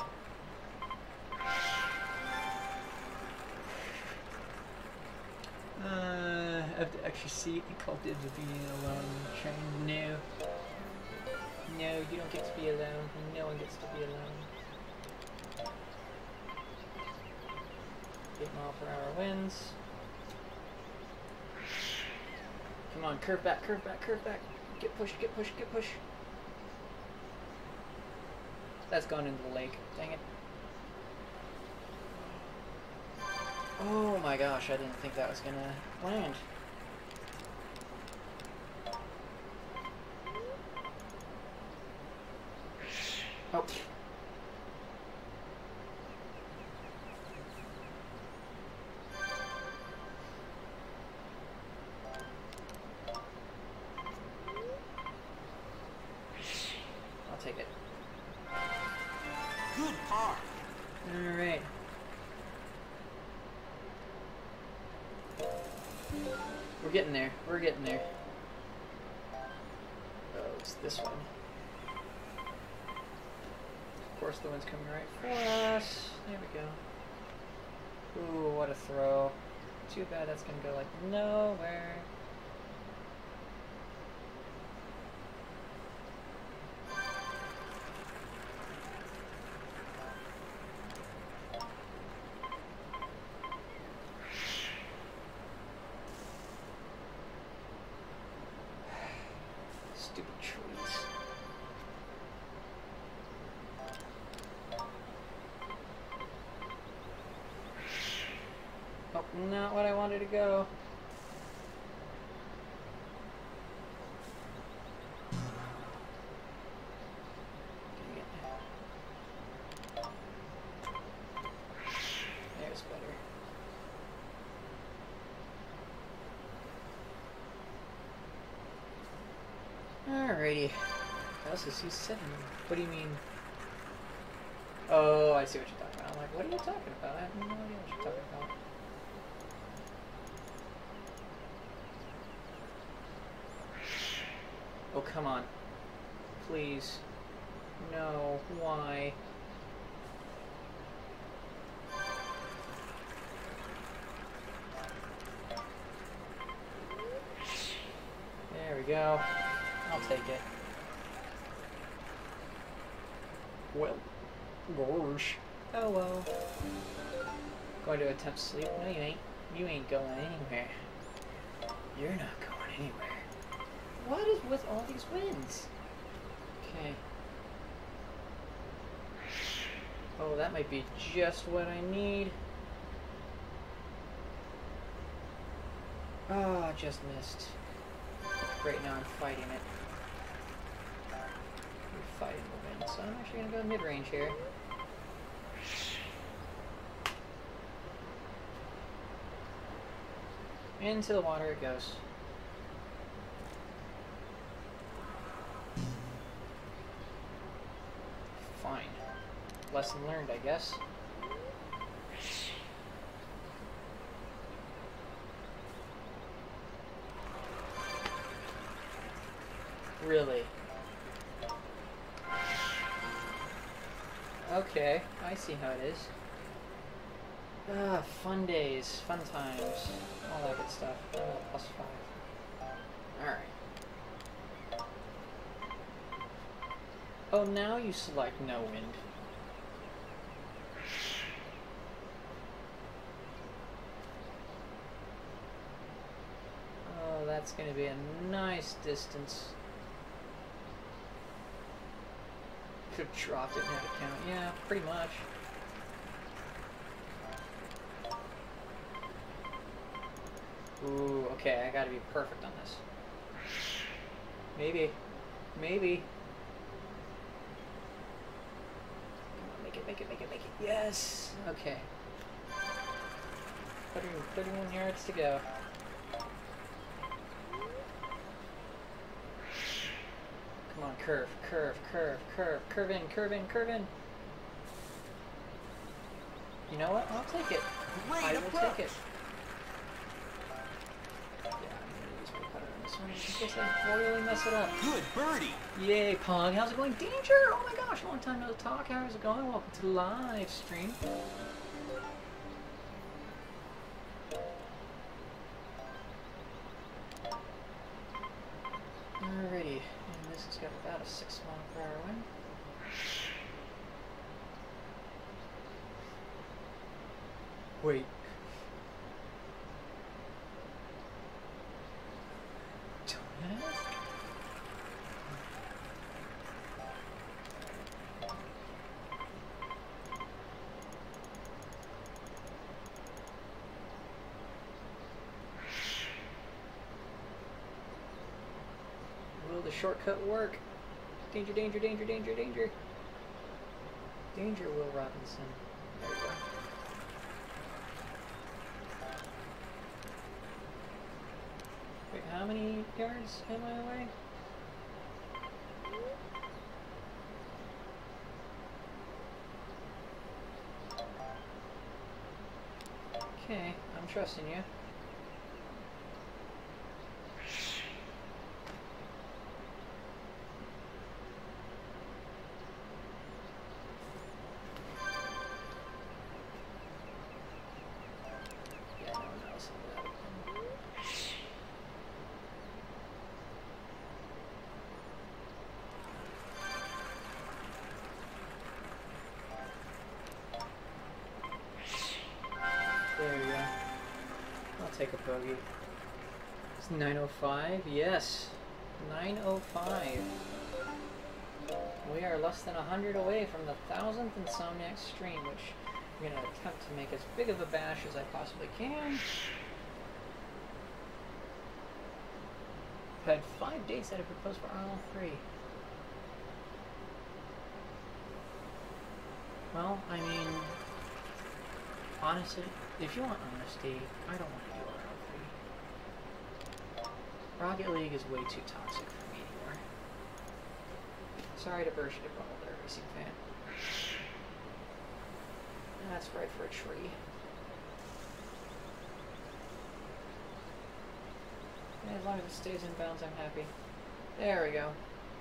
I have to actually see called dibs of being alone on the train. No. No, you don't get to be alone. No one gets to be alone. 8 mph winds. Come on, curve back, curve back, curve back. Get push, get push, get push. That's gone into the lake. Dang it. Oh my gosh, I didn't think that was gonna land. Oh. I'll take it. Good par. Alright. We're getting there. We're getting there. Oh, it's this one. Of course, the wind's coming right for us. There we go. Ooh, what a throw. Too bad that's gonna go like nowhere. Stupid trees. Oh, not what I wanted to go. There's better. Alrighty. House is C7. What do you mean? Oh, I see what you're talking about. I'm like, what are you talking about? I have no idea what you're talking about. Oh, come on. Please. No. Why? There we go. I'll take it. Well, gosh. Oh well. Going to attempt sleep? No, you ain't. You ain't going anywhere. You're not going anywhere. What is with all these winds? Okay. Oh, that might be just what I need. Oh, I just missed. Great, now I'm fighting it. I'm fighting the wind, so I'm actually going to go mid-range here. Into the water it goes. Fine. Lesson learned, I guess. Really? Okay, I see how it is. Ah, fun days, fun times, all that good stuff. Oh, +5. Alright. Oh, now you select no wind. Oh, that's going to be a nice distance. Could have dropped it in that account. Yeah, pretty much. Ooh, okay, I gotta be perfect on this. Maybe. Maybe. Come on, make it, make it, make it, make it. Yes! Okay. 131 yards to go. Come on, curve, curve, curve, curve, curve in, curve in, curve in. You know what? I'll take it. Great I will approach. take it. Yeah, I'm gonna use my putter on this one just in case I really mess it up. Good birdie. Yay, Pong. How's it going? Danger! Oh my gosh, long time no talk. How's it going? Welcome to the live stream. Alrighty, and this has got about a 6 mile/h wind. Wait. Donut? Will the shortcut work? Danger, danger, danger, danger, danger. Danger, Will Robinson. There we go. Wait, how many yards am I away? Okay, I'm trusting you. Yeah, no one else will do that. There we go. I'll take a bogey. It's 9:05. Yes. 9:05. We are less than 100 away from the 1000th Insomniac stream, which I'm going to attempt to make as big of a bash as I possibly can. I've had 5 dates that have proposed for RL3. Well, I mean, honestly, if you want honesty, I don't want to do RL3. Rocket League is way too toxic for me anymore. Sorry to burst your bubble there, racing fan. That's right for a tree. Yeah, as long as it stays in bounds, I'm happy. There we go.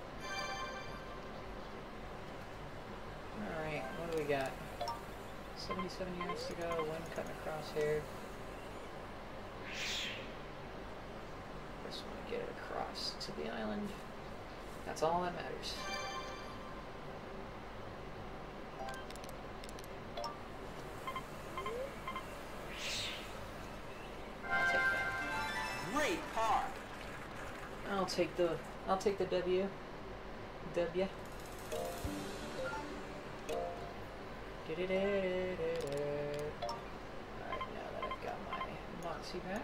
Alright, what do we got? 77 yards to go, one cutting across here. Just want to get it across to the island. That's all that matters. I'll take that. Great car. I'll take the W. W. Alright, now that I've got my Moxie back.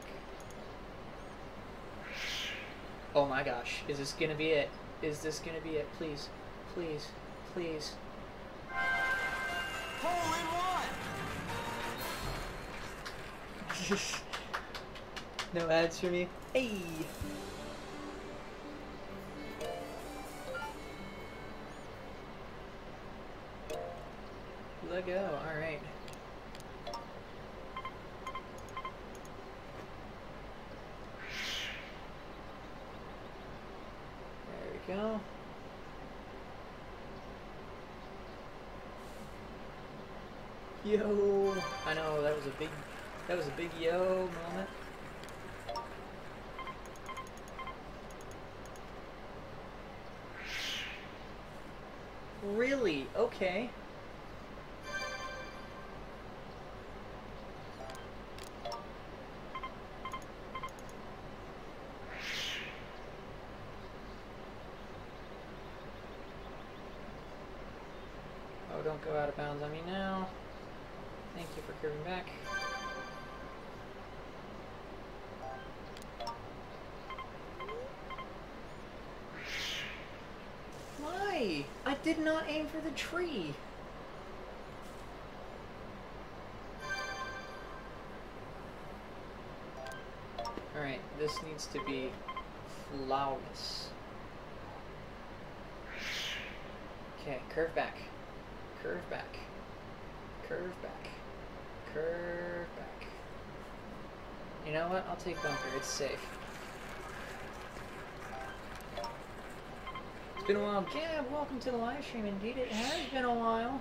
Oh my gosh, is this gonna be it? Is this gonna be it? Please, please, please. Hole in one. No ads for me. Hey! Let go, alright. There we go. Yo! I know, that was a big yo moment. Really? Okay. Oh, don't go out of bounds on me now. Thank you for curving back. Why? I did not aim for the tree. Alright, this needs to be flawless. Okay, curve back. Curve back. Curve back. Curve back. You know what? I'll take bunker. It's safe. It's been a while. Gab, welcome to the live stream. Indeed, it has been a while.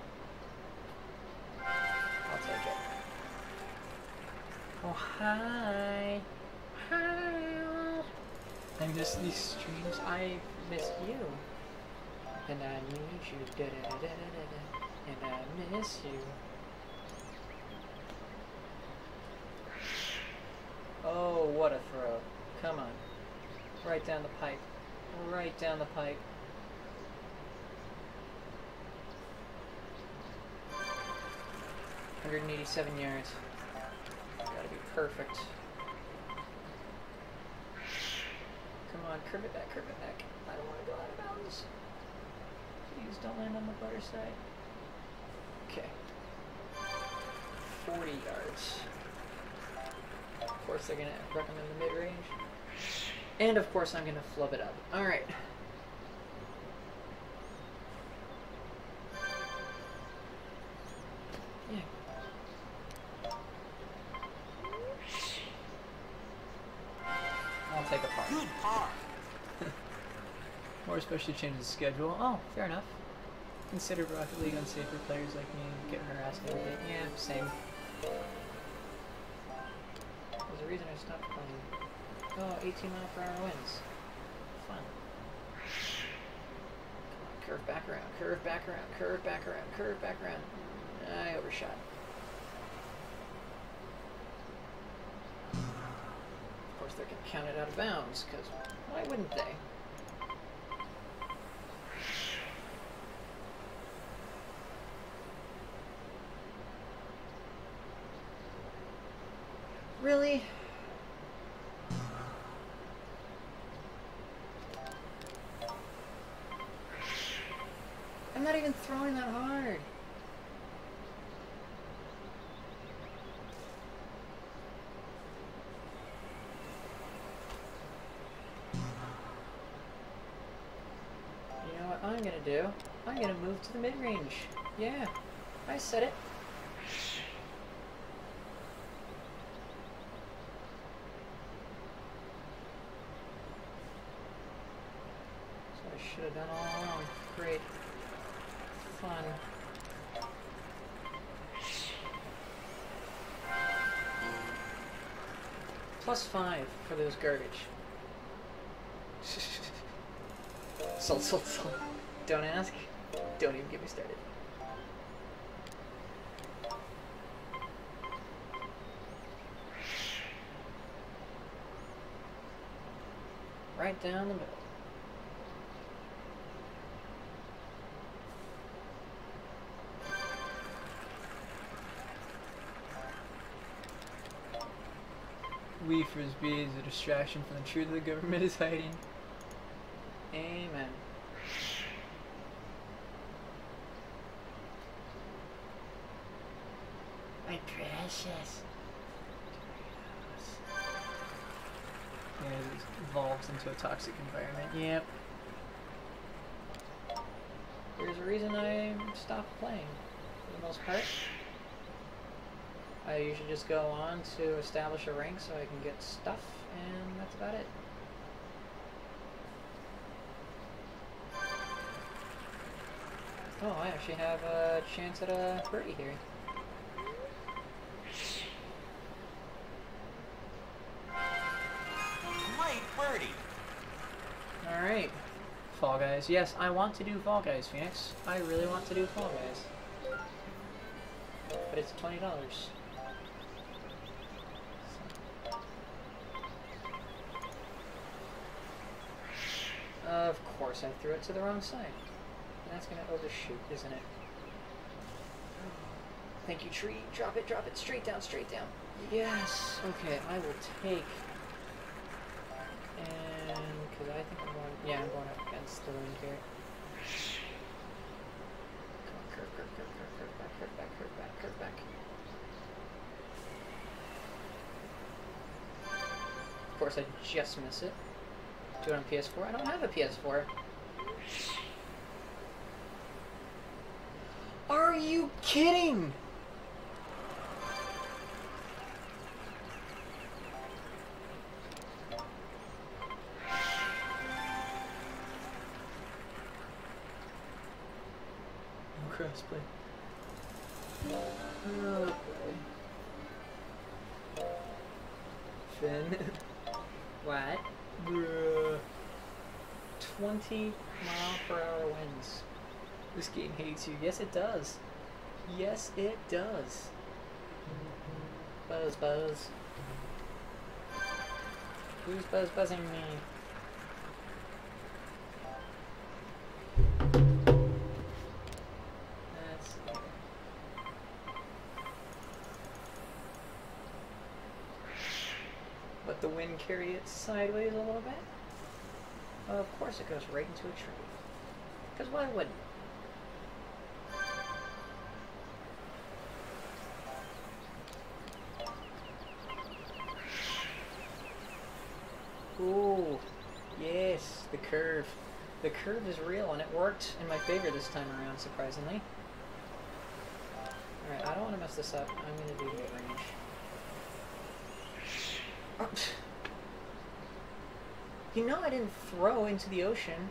I'll take it. Oh, hi. Hi. I miss these streams. I miss you. And I need you. Da, da, da, da, da, da. And I miss you. Oh, what a throw. Come on. Right down the pipe. Right down the pipe. $187 yards. Gotta be perfect. Come on, curve it back, curve it back. I don't want to go out of bounds. Please don't land on the butter side. Okay. 40 yards. Of course they're going to recommend the mid-range. And of course I'm going to flub it up. Alright. Yeah. I'll take a par. Good par. Or especially change the schedule. Oh, fair enough. Considered Rocket League unsafe for players like me getting harassed a little bit. Yeah, same. There's a reason I stopped playing. Oh, 18-mile-per-hour winds. Fun. Come on, curve back around, curve back around, curve back around, curve back around. I overshot. Of course, they're going to count it out of bounds, because why wouldn't they? I'm not even throwing that hard. You know what I'm gonna do? I'm gonna move to the mid-range. Yeah, I said it. Should have done all along. Great. Fun. +5 for those garbage. Salt, salt, salt. Don't ask. Don't even get me started. Right down the middle. We Frisbee is a distraction from the truth the government is hiding. Amen. My precious. Yeah, it evolves into a toxic environment. Yep. There's a reason I stopped playing, for the most part. I usually just go on to establish a rank so I can get stuff, and that's about it. Oh, I actually have a chance at a birdie here. Great birdie. Alright. Fall Guys. Yes, I want to do Fall Guys, Phoenix. I really want to do Fall Guys. But it's $20. Of course, I threw it to the wrong side. That's gonna overshoot, isn't it? Thank you, tree. Drop it, straight down, straight down. Yes! Okay, I will take... And... because I think I'm going... yeah, I'm going up against the wind here. Come on, curve, curve, curve, curve, curve back, curve back, curve back, curve back. Of course, I just miss it. Do it on PS4? I don't have a PS4. Are you kidding? No crossplay. Oh boy. Finn. What? Bruh. 20-mile-per-hour winds. This game hates you. Yes, it does. Yes, it does. Buzz, buzz. Who's buzzing me? That's... let the wind carry it sideways a little bit. Of course it goes right into a tree. Because why wouldn't it? Ooh, yes, the curve. The curve is real, and it worked in my favor this time around, surprisingly. Alright, I don't want to mess this up. I'm going to do mid-range. Oh. You know I didn't throw into the ocean.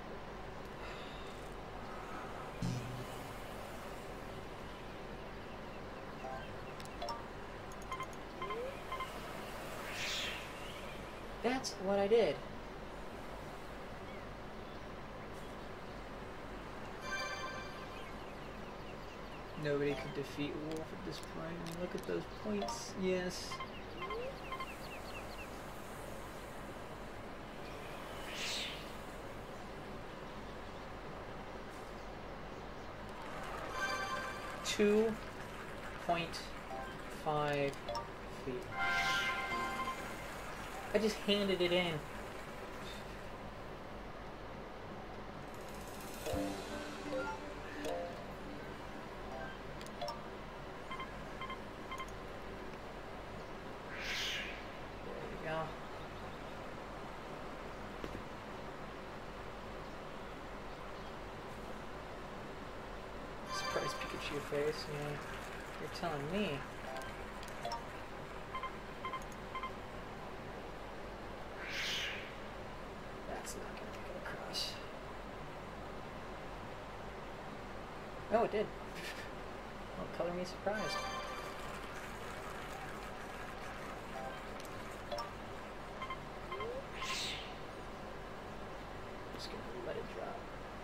That's what I did. Nobody could defeat Wolf at this point. Look at those points. Yes. .5 feet. I just handed it in. to your face. Yeah, you're telling me. That's not gonna make it across. Oh, it did. Well, color me surprised. Just gonna let it drop.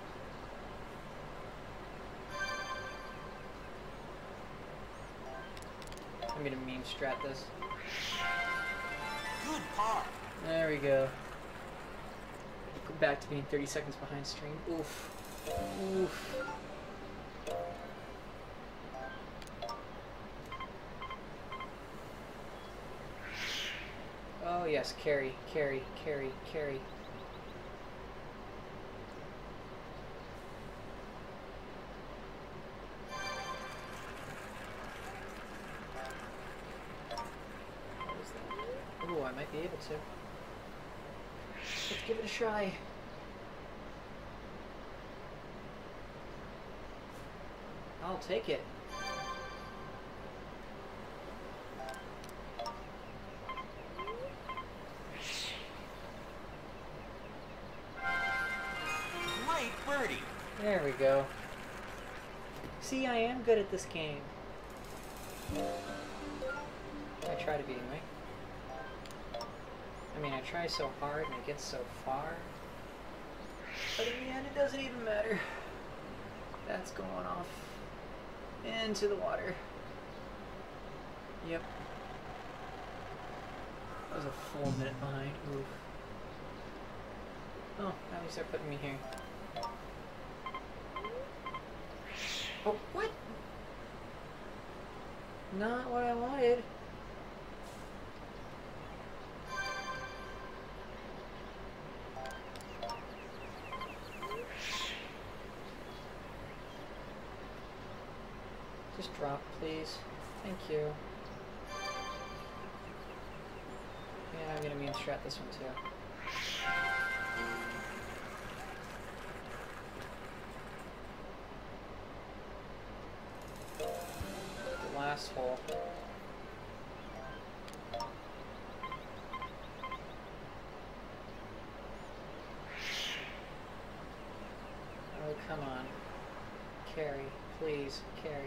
I'm gonna meme strat this. Good par. There we go. Go back to being 30 seconds behind stream. Oof. Oof. Oh yes, carry, carry, carry, carry. What is that? Ooh, I might be able to. Let's give it a try. I'll take it. Great birdie. There we go. See, I am good at this game. I try to be, anyway. I mean, I try so hard and it gets so far. But in the end, it doesn't even matter. That's going off into the water. Yep. That was a full minute behind. Oof. Oh, now you start putting me here. Oh, what? Not what I wanted. Just drop, please. Thank you. Yeah, I'm gonna meme strat this one too. The last hole. Oh, come on. Carry, please, carry.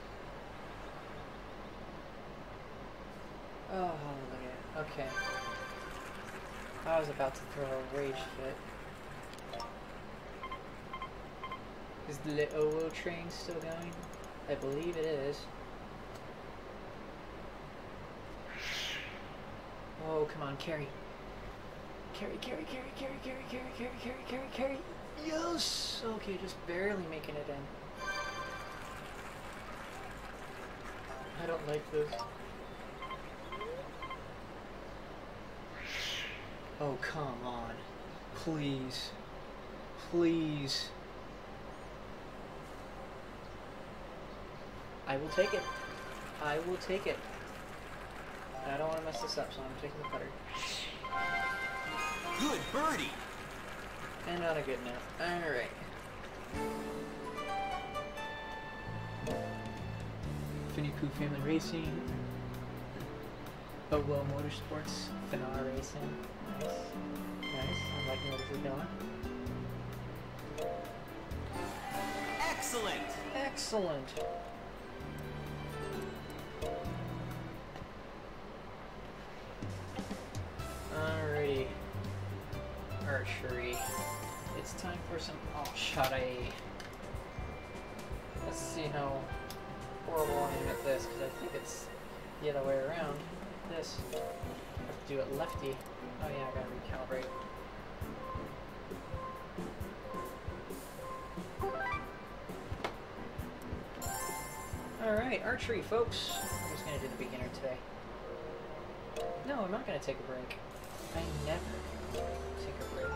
Oh, hallelujah. Okay. I was about to throw a rage fit. Is the Leowo train still going? I believe it is. Oh, come on, carry. Carry, carry, carry, carry, carry, carry, carry, carry, carry, carry. Yes! Okay, just barely making it in. I don't like this. Oh, come on. Please. Please. I will take it. I will take it. I don't want to mess this up, so I'm taking the putter. Good birdie. And not a good note. Alright. Finny Pooh Family Racing. Bobo Motorsports. Finar Racing. Nice. Nice. I'm liking where this is going. Excellent. Excellent. Alrighty. Archery. It's time for some shot. Let's see how horrible I am at this, because I think it's the other way around. This. I have to do it lefty. Oh yeah, I gotta recalibrate. Alright, archery, folks. I'm just gonna do the beginner today. No, I'm not gonna take a break. I never take a break.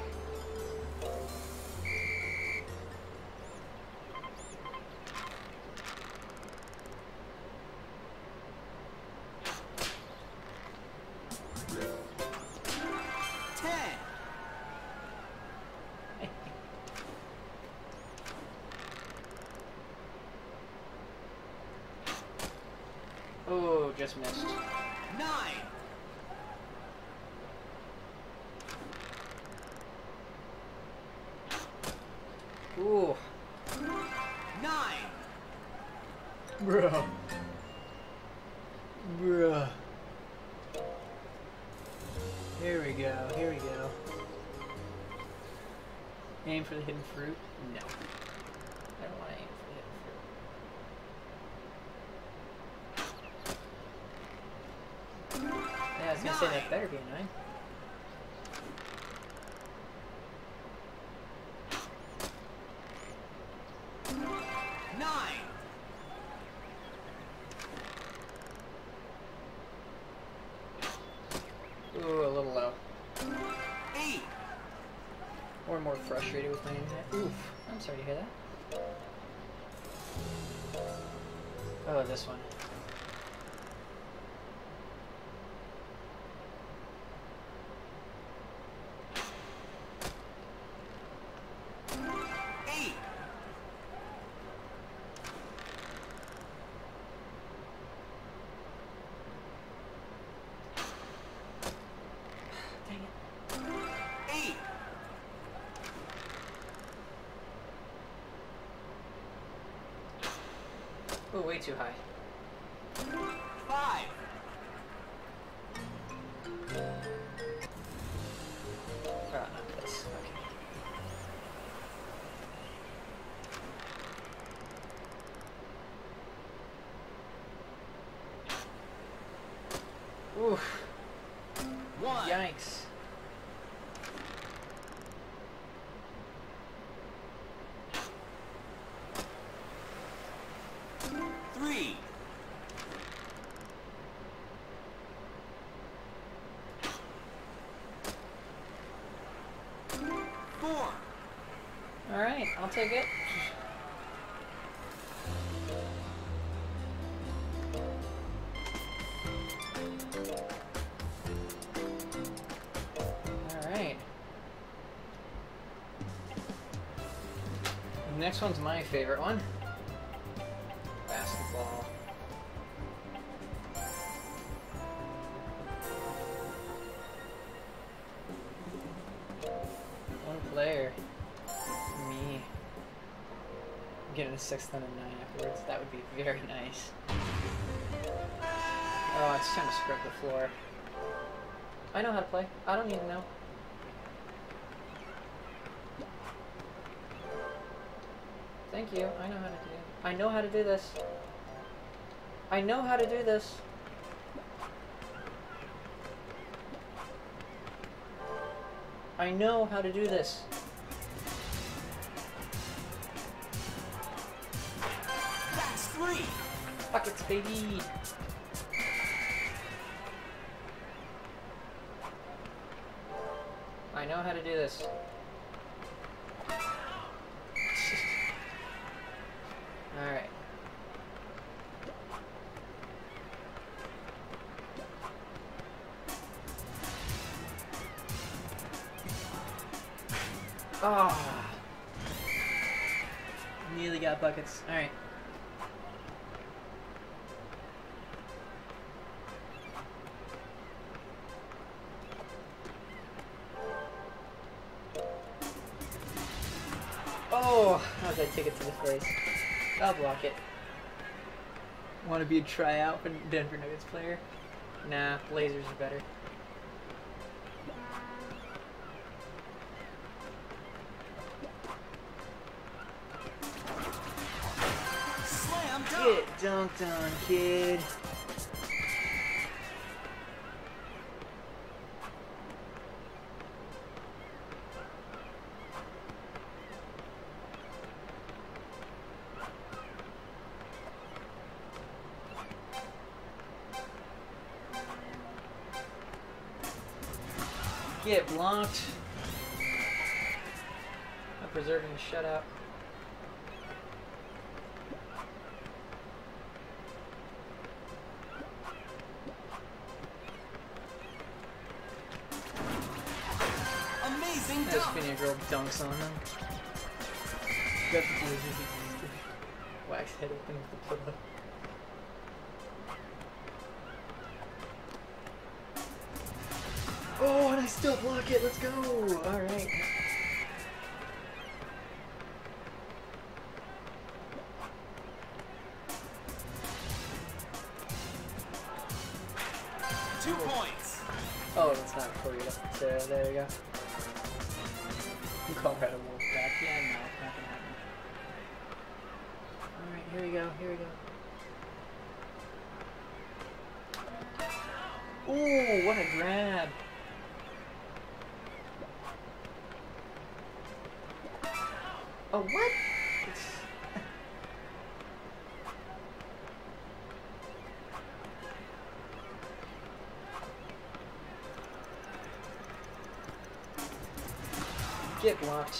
just missed. 9. Ooh. 9. Bruh. Bruh. Here we go, here we go. Aim for the hidden fruit? No. I don't want to aim for the hidden fruit. Yeah, I was gonna say that better be a 9. Ooh, a little low. 8. Or more frustrated with my aim. Oof, I'm sorry to hear that. Oh, this one. Oh, way too high. 5. Oh, not this. Okay. Oof. 1. Yikes. Alright, I'll take it. Alright. The next one's my favorite one. Basketball. One player. Me. Getting a 6th and a 9 afterwards. That would be very nice. Oh, it's time to scrub the floor. I know how to play. I don't need to know. Thank you. I know how to do it. I know how to do this. I know how to do this. I know how to do this. That's 3. Buckets, baby. I know how to do this. Alright. Ah. Nearly got buckets. Alright. Oh, how did I take it to the face? I'll block it. Want to be a tryout for Denver Nuggets player? Nah, Blazers are better. Slam dunk. Get dunked on, kid. Get blocked. I'm preserving the shutout. Amazing This dunk. Phineas girl dunks on him. Got the wax head open with the pillow. Oh, and I still block it. Let's go. All right. Points. Oh, that's not for you. There you go. You call that a wolf back. Yeah, no, it's not gonna happen. Alright, here we go, here we go. Ooh, what a grab. Oh, what? Get blocked.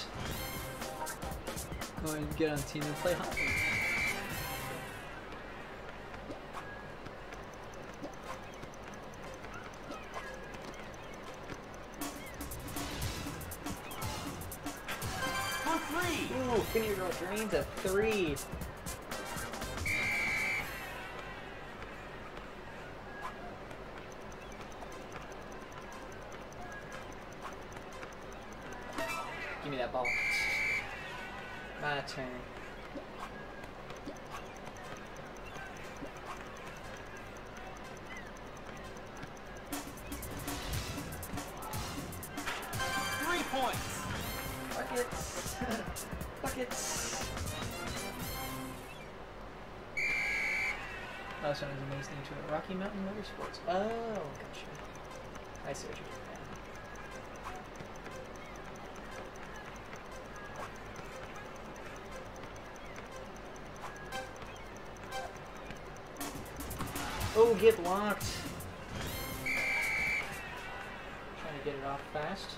Go and get on team and play hockey. For 3. Ooh, Finny Girl drains a 3. Give me that ball. My turn. Points. Buckets. Buckets. Oh, so there's a nice name to it. Rocky Mountain Motorsports. Oh, gotcha. I see what you're doing. Oh, get blocked. Trying to get it off fast.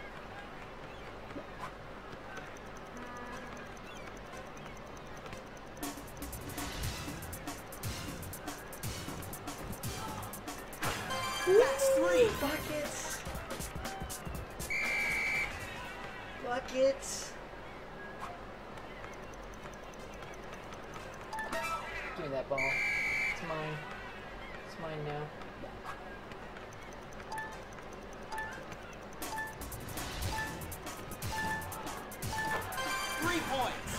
That's 3. Buckets. Buckets. Give me that ball. It's mine. It's mine now. Points.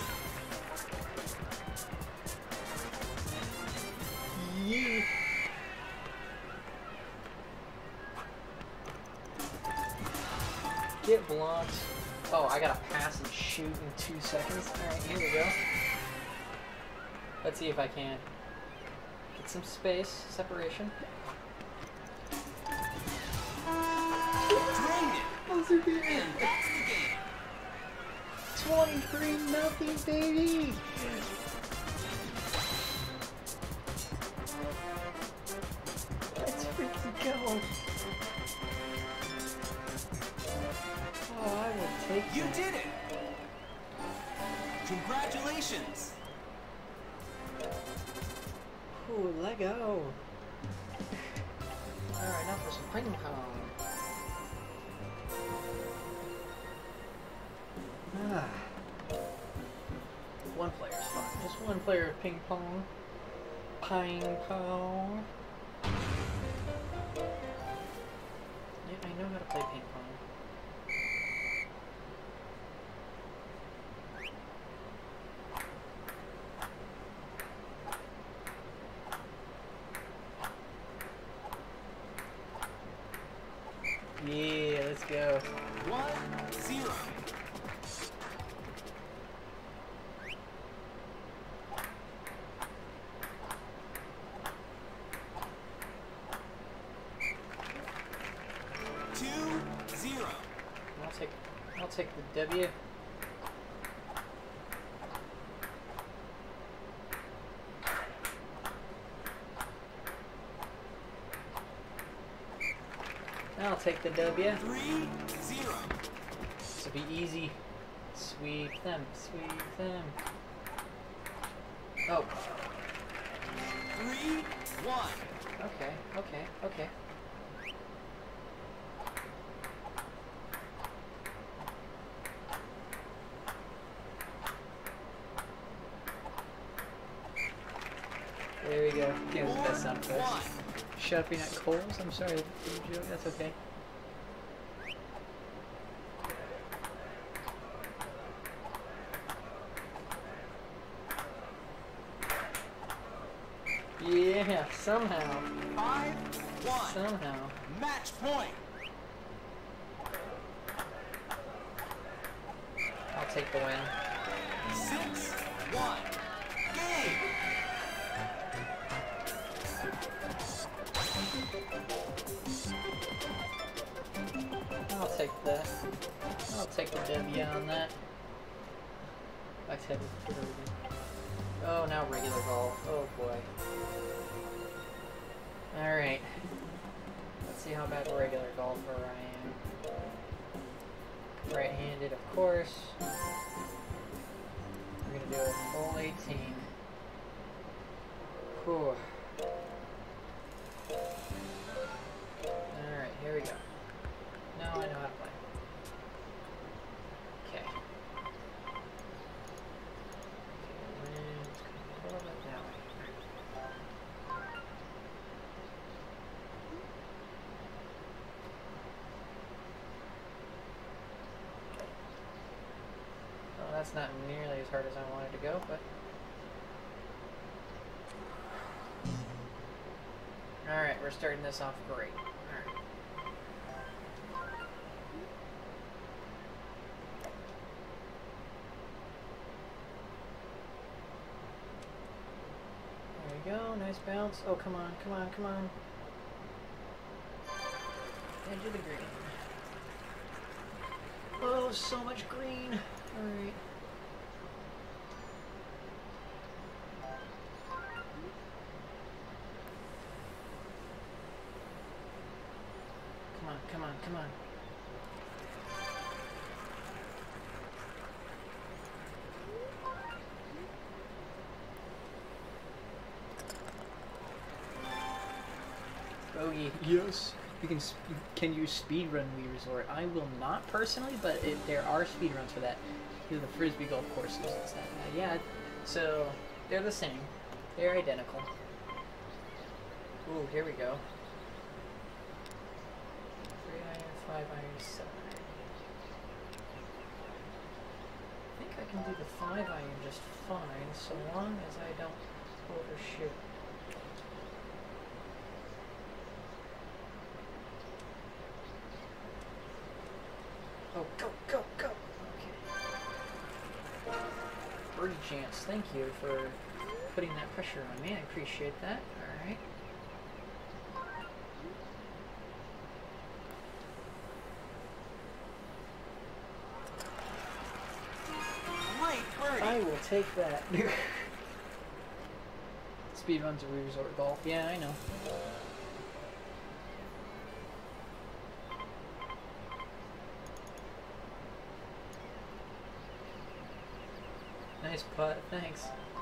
Yeah. Get blocked. Oh, I gotta pass and shoot in 2 seconds. Alright, here we go. Let's see if I can. Get some space, separation. Drained it. Buzzer beater. And that's the game. 23-0, baby! Let's freaking go! Oh, I will take You that. did it. Congratulations. Ooh, Lego! Alright, now for some ping pong. Ah. One player's fine. Just one player of ping pong. Ping pong. Yeah, I know how to play ping pong. Yeah, let's go. 1-0. I'll take the W. I'll take the W. 3-0. This will be easy. Sweep them, sweep them. Oh. 3-1. Okay, okay, okay. There we go. Give us the best sound effects. Shut up, you're not Coles. I'm sorry, joke. That's okay. Yeah, somehow. 5-1. Somehow. Match point. I'll take the win. 6-1. Game. I'll take that. I'll take the W on that. Except oh, now regular golf. Oh boy. Alright. Let's see how bad a regular golfer I am. Right-handed, of course. We're gonna do a full 18. Whew. Alright, here we go. Now I know how to play. Okay. Let's control it that way. Well, that's not nearly as hard as I wanted to go, but... Alright, we're starting this off great. Alright. There we go, nice bounce. Oh, come on, come on, come on. Edge of the green. Oh, so much green. Alright. Come on, come on, come on. Bogey. Yes. You can use speedrun Wii Resort. I will not personally, but there are speedruns for that. Do the Frisbee golf courses and stuff. Yeah, so they're the same. They're identical. Ooh, here we go. 3 iron, 5 iron, 7 iron. I think I can do the 5 iron just fine, so long as I don't overshoot. Oh, go, go, go! Okay. Birdie chance, thank you for putting that pressure on me. I appreciate that. Alright. Great birdie. I will take that. Speedruns of Wii Resort Golf. Yeah, I know. Nice putt, thanks.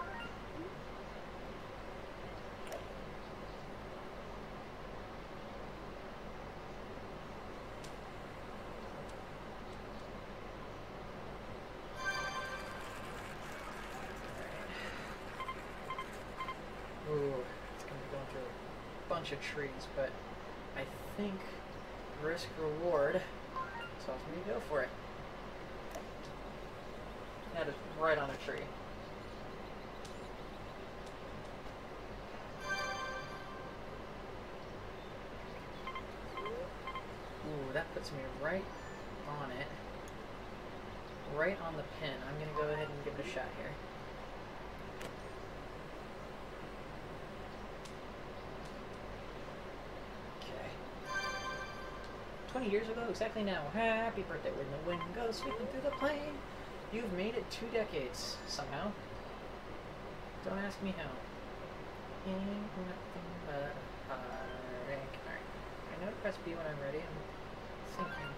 Ooh, it's gonna be going through a bunch of trees, but I think risk reward, so I'm gonna go for it. That is right on a tree. Ooh, that puts me right on it. Right on the pin. I'm gonna go ahead and give it a shot here. Okay. 20 years ago, exactly now. Happy birthday when the wind goes sweeping through the plain. You've made it 2 decades, somehow. Don't ask me how. Ain't nothing but a heartache. Alright. I know to press B when I'm ready. I'm thinking.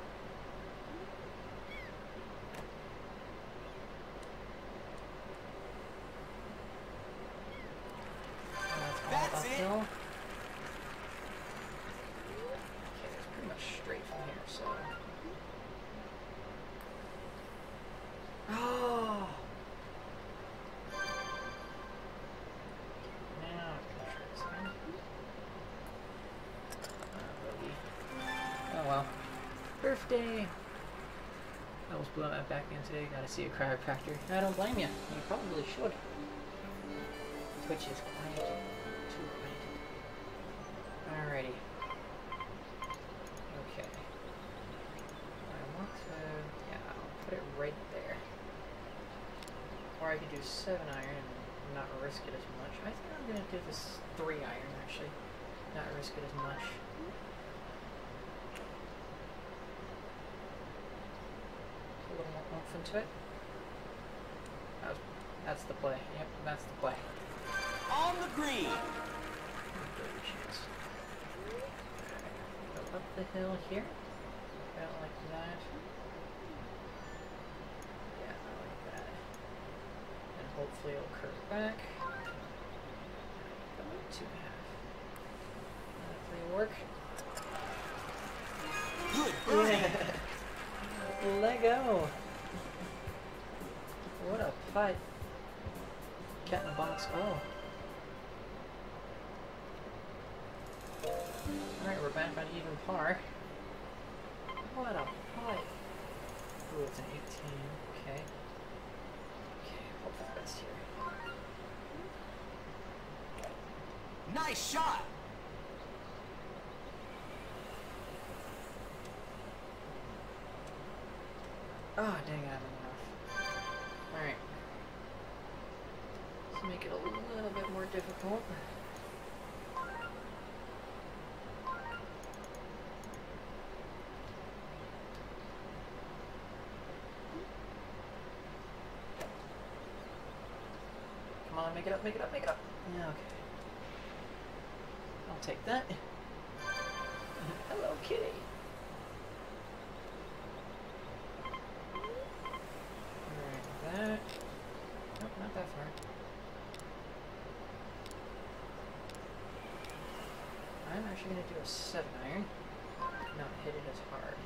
That's it. Uphill. Okay, it's pretty much straight from here, so... Oh! Now I can try this again. Bogey. Oh well. Birthday! I almost blew out my back in today. Gotta see a chiropractor. I don't blame you. You probably should. Twitch is quiet too. Alrighty. Okay. I want to... Yeah, I'll put it right there. Or I could do 7 iron and not risk it as much. I think I'm going to do this 3 iron, actually. Not risk it as much. A little more oomph into it. That's the play. Yep, that's the play. On the green. Go up the hill here. About like that. Yeah, like that. And hopefully it'll curve back. Go to half. Hopefully work. Good birdie. Yeah. Lego. What a putt. Cat in the box. Oh. Alright, we're back on even par. What a putt. Ooh, it's an 18. Okay. Okay, hope for the best here. Nice shot. Oh, dang, I haven't enough. Alright. Let's make it a little bit more difficult. Come on, make it up, make it up, make it up. Yeah, okay. I'll take that. Hello, kitty. Alright, that. Nope, not that far. I'm actually going to do a 7 iron. Not hit it as hard.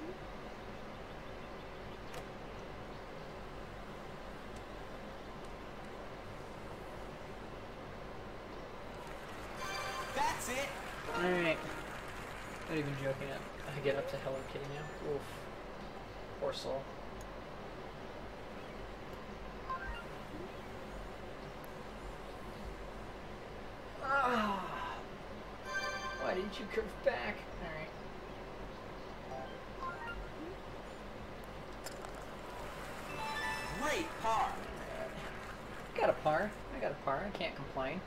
That's it. Alright. Not even joking. I get up to Hello Kitty now. Oof. Poor soul. Ah! Why didn't you curve back? Alright. Great par. Got a par. I got a par. I can't complain.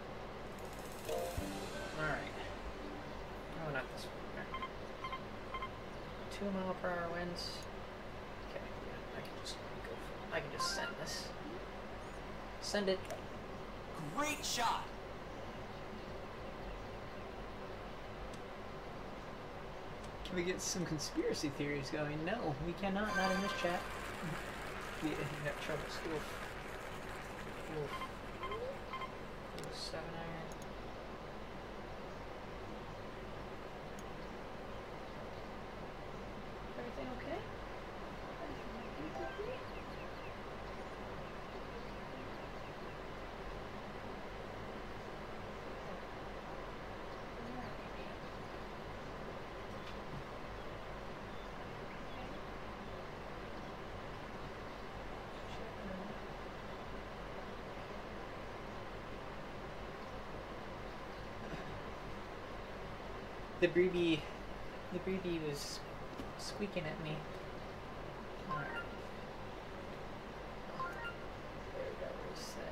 Alright. Oh, not this one. Right. 2 mile/hour winds. Okay, yeah, I can just go for, I can just send this. Send it. Great shot. Can we get some conspiracy theories going? No, we cannot. Not in this chat. You got trouble. Oof. Oof. Ooh, 7 iron. Everything okay? The breebie was squeaking at me. Alright. There we go, reset.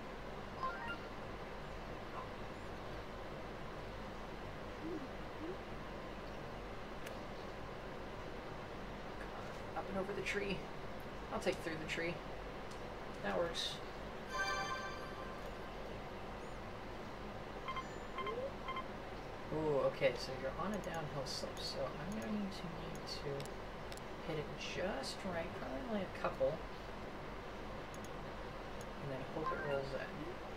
Up and over the tree. I'll take through the tree. That works. Ooh, okay, so you're on a downhill slope, so I'm going to need to hit it just right, probably only a couple, and then hope it rolls in.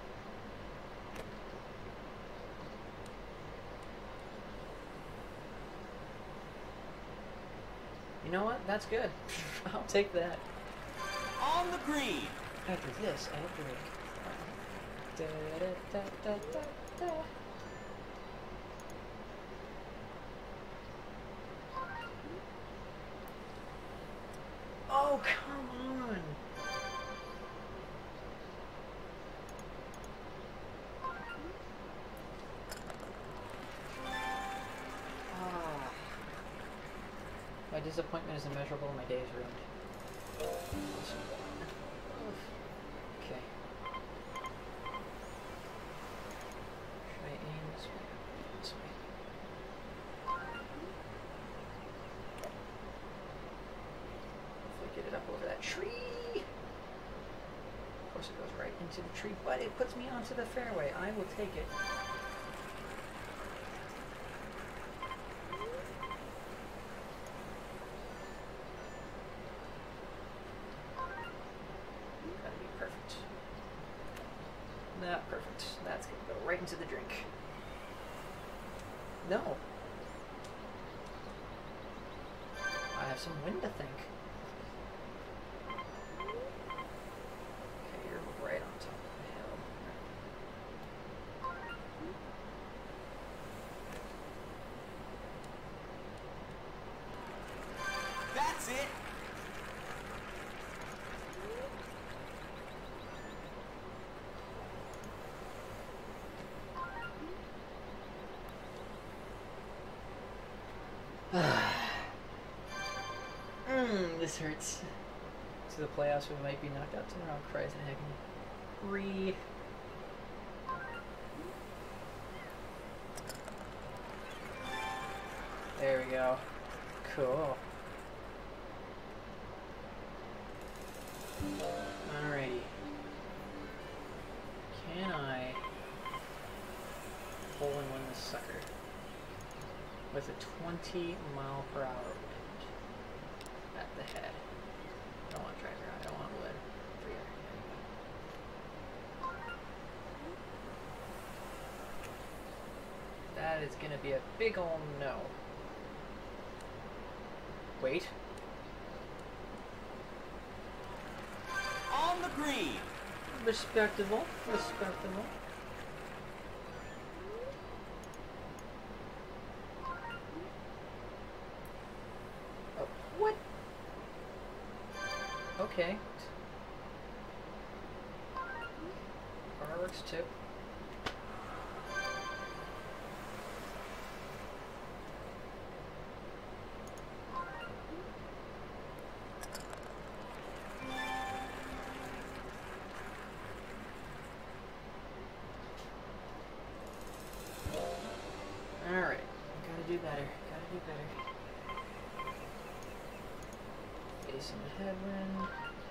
You know what? That's good. I'll take that. On the green. After this, I have to make... Da, da, da, da, da, da. Oh, come on! disappointment is immeasurable. My day is ruined. Okay. Should I aim this way? This way. Hopefully get it up over that tree. Of course it goes right into the tree, but it puts me onto the fairway. I will take it. Gotta be perfect. Not perfect. That's gonna go right into the drink. No. I have some wind to think. Okay, you're right on top of the hill. That's it. This hurts. To the playoffs, we might be knocked out tomorrow. Cries and heck. There we go. Cool. Alrighty. Can I hole in one this sucker with a 20-mile-per-hour wind at the head? I don't want driver, I don't want wood. For you. That is gonna be a big ol' no. Wait. On the green. Respectable. Respectable. Oh, what? Okay. Fireworks tip. Alright, gotta do better, gotta do better. Facing the headwind.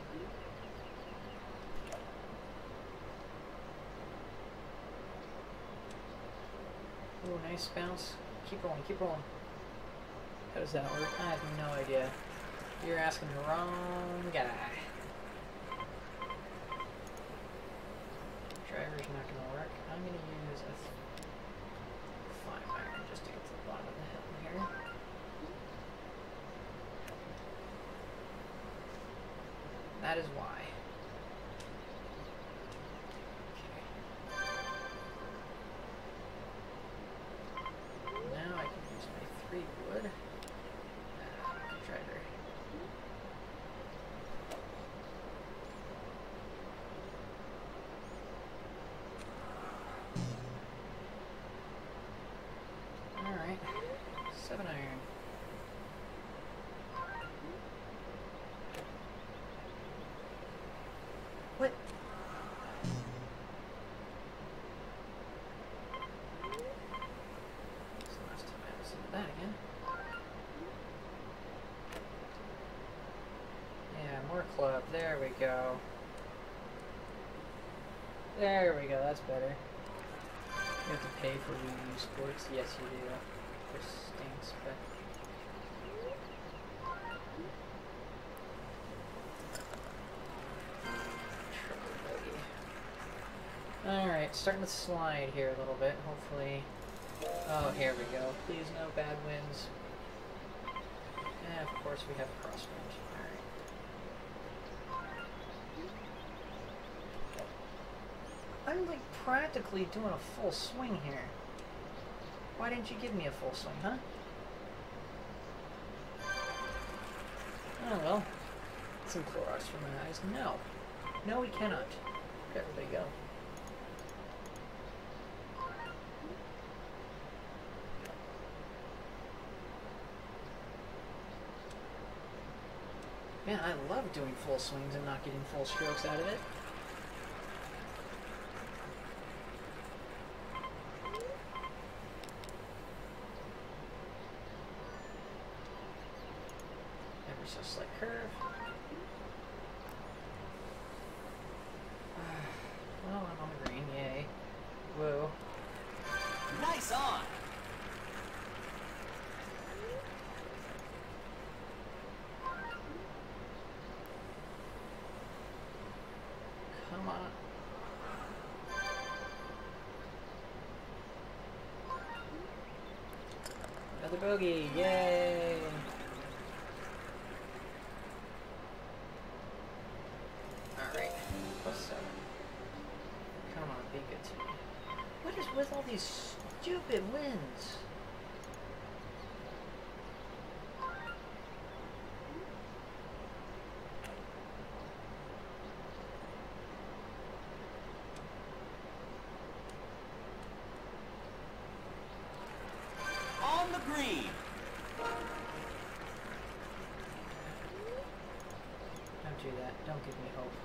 Ooh, nice bounce. Keep rolling, keep rolling. How does that work? I have no idea. You're asking the wrong guy. Driver's not gonna work. I'm gonna use a 5-iron just to get to the bottom of the hill here. That is why. Okay. Now I can use my 3 wood. Driver. Alright. 7-iron. What? That's the last time I listen to that again. Yeah, more club. There we go. There we go. That's better. You have to pay for Wii U Sports? Yes, you do. This stinks, but... Alright, starting to slide here a little bit, hopefully. Oh, here we go. Please no bad winds. And of course we have crosswind. Alright. I'm like practically doing a full swing here. Why didn't you give me a full swing, huh? Oh well. Some Clorox for my eyes. No. No, we cannot. Where'd everybody go? Man, I love doing full swings and not getting full strokes out of it. Ever so slight curve. Well, I'm on the green, yay. Whoa. Nice on. Come on. Another bogey, yay! Alright, +7. Come on, be good to me. What is with all these stupid wins? On the green. Don't do that. Don't give me hope.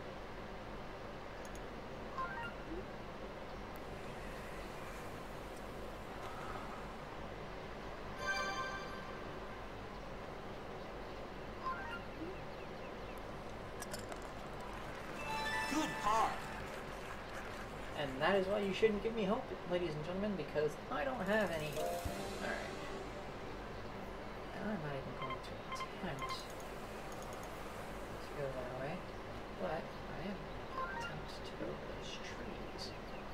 Good par. And that is why you shouldn't give me hope, ladies and gentlemen, because I don't have any. Alright. And I'm not even going to attempt to go that way, but I am going to attempt to go over those trees.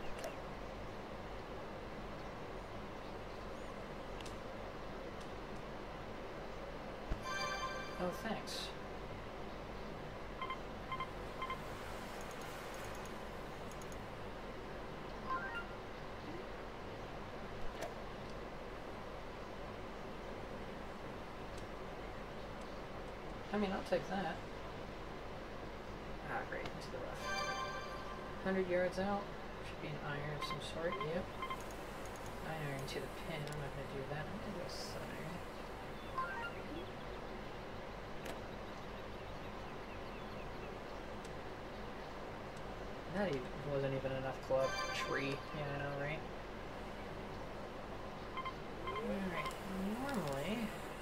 Oh, thanks. I mean, I'll take that. Ah, great, into the rough. 100 yards out. Should be an iron of some sort, yep. Iron to the pin, I'm not going to do that. I'm going to do a sun iron. That wasn't even enough club. Tree, yeah, I know, right? Alright, normally...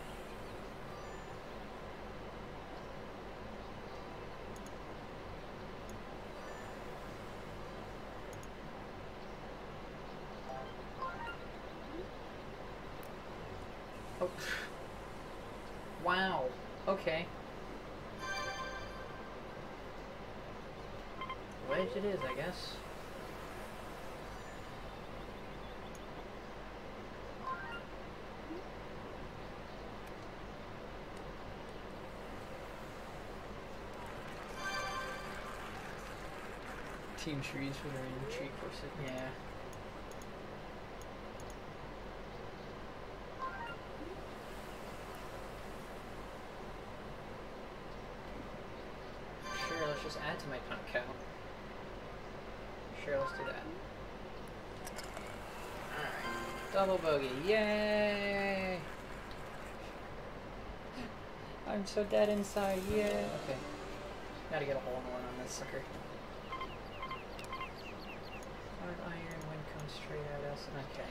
Oh. Wow. Okay. Wedge it is, I guess. Team trees for their retreat course. Yeah. Sure, let's just add to my punt count. Sure, let's do that. Alright. Double bogey. Yay! I'm so dead inside. Yeah. Okay. Gotta get a hole in one on this sucker. Hard iron, wind comes straight at us. Okay.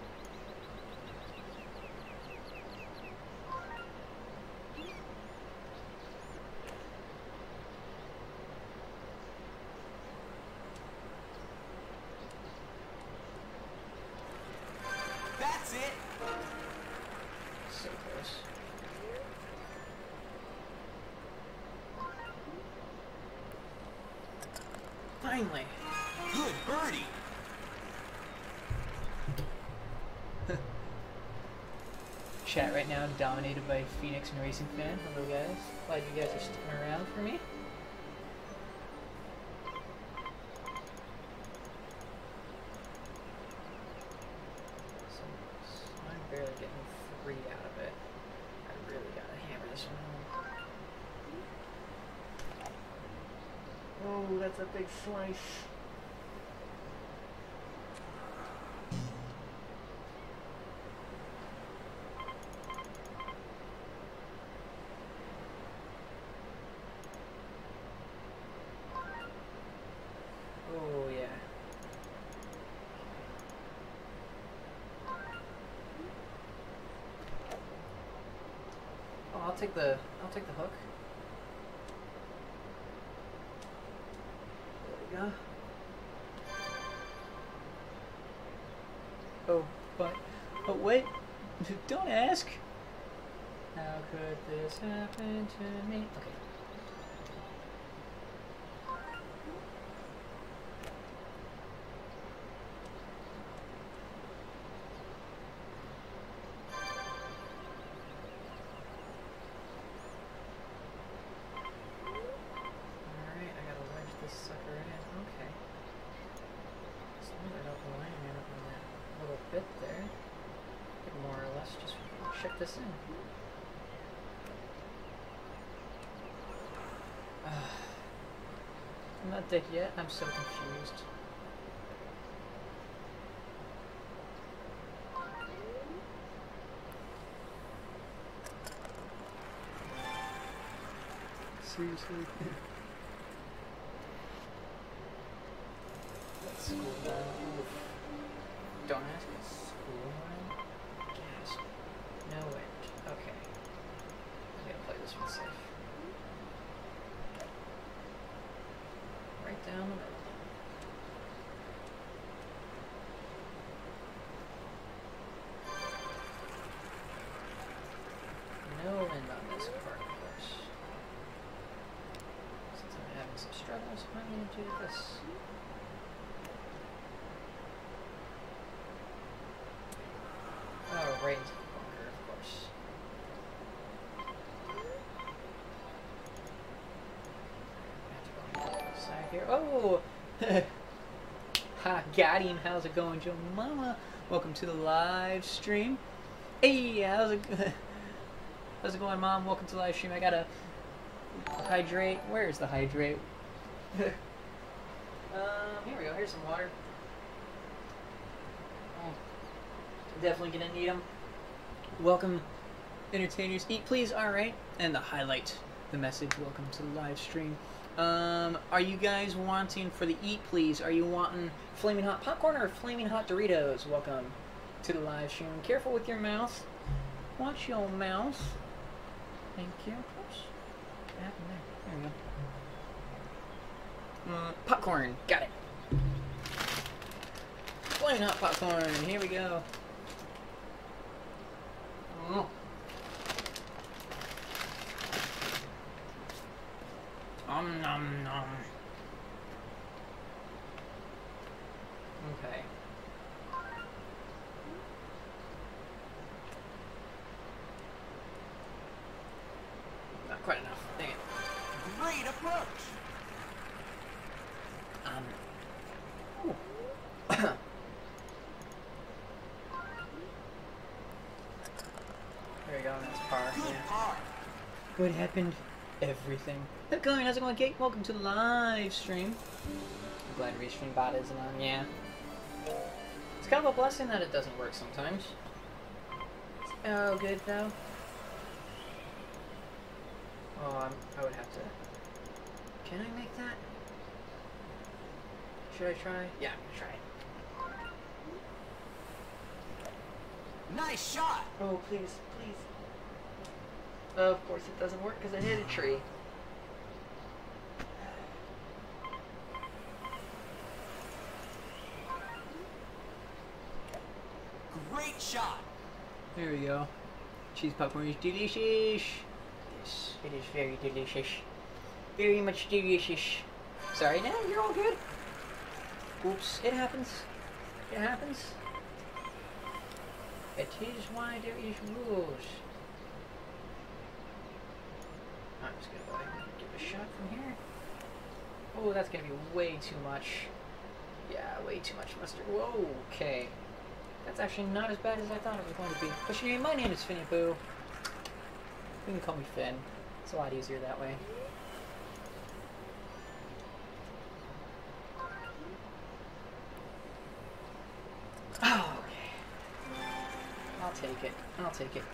That's it. So close. Finally! Good birdie. Chat right now dominated by Phoenix and Racing Fan. Hello guys. Glad you guys are sticking around for me. So I'm barely getting 3 out of it. I really gotta hammer this one home. Oh, that's a big slice. take the hook. There we go. Oh, but wait, don't ask. How could this happen to me? Okay. Alright, I gotta wedge this sucker in. Okay. As long as I don't land it on that little bit there. I could more or less just ship this in. I'm not dead yet. I'm so confused. Seriously? Let's school line. Don't ask us. School line? Gasp. No wind. Okay. I gotta play this one safe. Right down the middle. No wind on this part, of course. Since I'm having some struggles, I'm going to do this. Oh, right into the bunker, of course. Side here. Oh! Ha, got him. How's it going, Joe Mama? Welcome to the live stream. Hey, how's it going, Mom? Welcome to the live stream. I gotta hydrate. Where's the hydrate? Here we go. Here's some water. Oh, definitely gonna need them. Welcome, entertainers. Eat, please. All right. And the highlight, the message. Welcome to the live stream. Are you guys wanting for the eat, please? Are you wanting flaming hot popcorn or flaming hot Doritos? Welcome to the live stream. Careful with your mouth. Watch your mouth. Thank you. Oops. What happened there? There we go. Popcorn. Got it. Flaming hot popcorn. Here we go. Oh. Nom nom. Okay. Not quite enough. Dang it. Great approach. There we go. That's par. Good Yeah. par. What happened? Everything. How's it going? How's it going, Kate? Welcome to the live stream. I'm glad Restream bot isn't on. Yeah. It's kind of a blessing that it doesn't work sometimes. Oh, good though. Oh, I would have to. Can I make that? Should I try? Yeah, I'm gonna try it. Nice shot. Oh, please, please. Oh, of course it doesn't work because I hit a tree. Great shot. There we go. Cheese popcorn is delicious. Yes, it is very delicious. Very much delicious. Sorry, no, you're all good. Oops, it happens. It happens. It is why there is rules. I'm just gonna go ahead and give it a shot from here. Oh, that's gonna be way too much. Yeah, way too much mustard. Whoa, okay. That's actually not as bad as I thought it was going to be. What's your name? My name is Finny Boo. You can call me Finn. It's a lot easier that way. Oh, okay. I'll take it. I'll take it.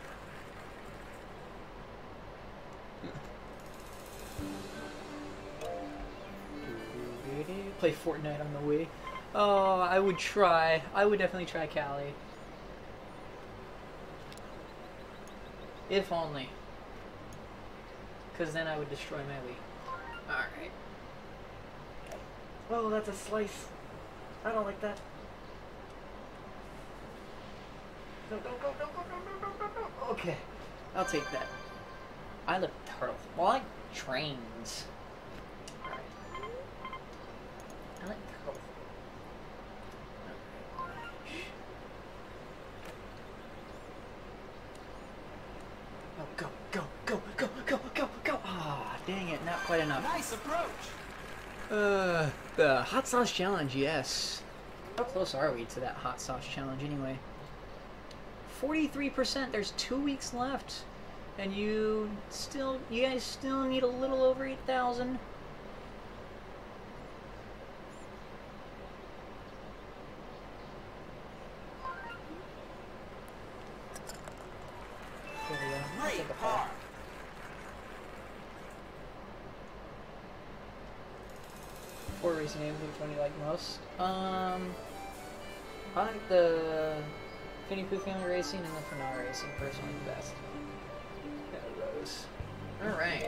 Play Fortnite on the Wii. Oh, I would try. I would definitely try Cali. If only. because then I would destroy my Wii. Alright. Oh, that's a slice. I don't like that. Go, go, go, go, go, go, go, go, go, go. Okay. I'll take that. I like turtles. Well, I like trains. Alright. I like turtles. Oh, go, go, go, go, go, go, go. Ah, dang it, not quite enough. Nice approach. The hot sauce challenge, yes. How close are we to that hot sauce challenge anyway? 43%, there's 2 weeks left. And you guys still need a little over 8,000. Here we go. I'll take a Great fall. car. Four racing games, which one do you like most? I like the Finny Pooh Family Racing and the Fernara Racing personally the best. Yeah, those. Alright.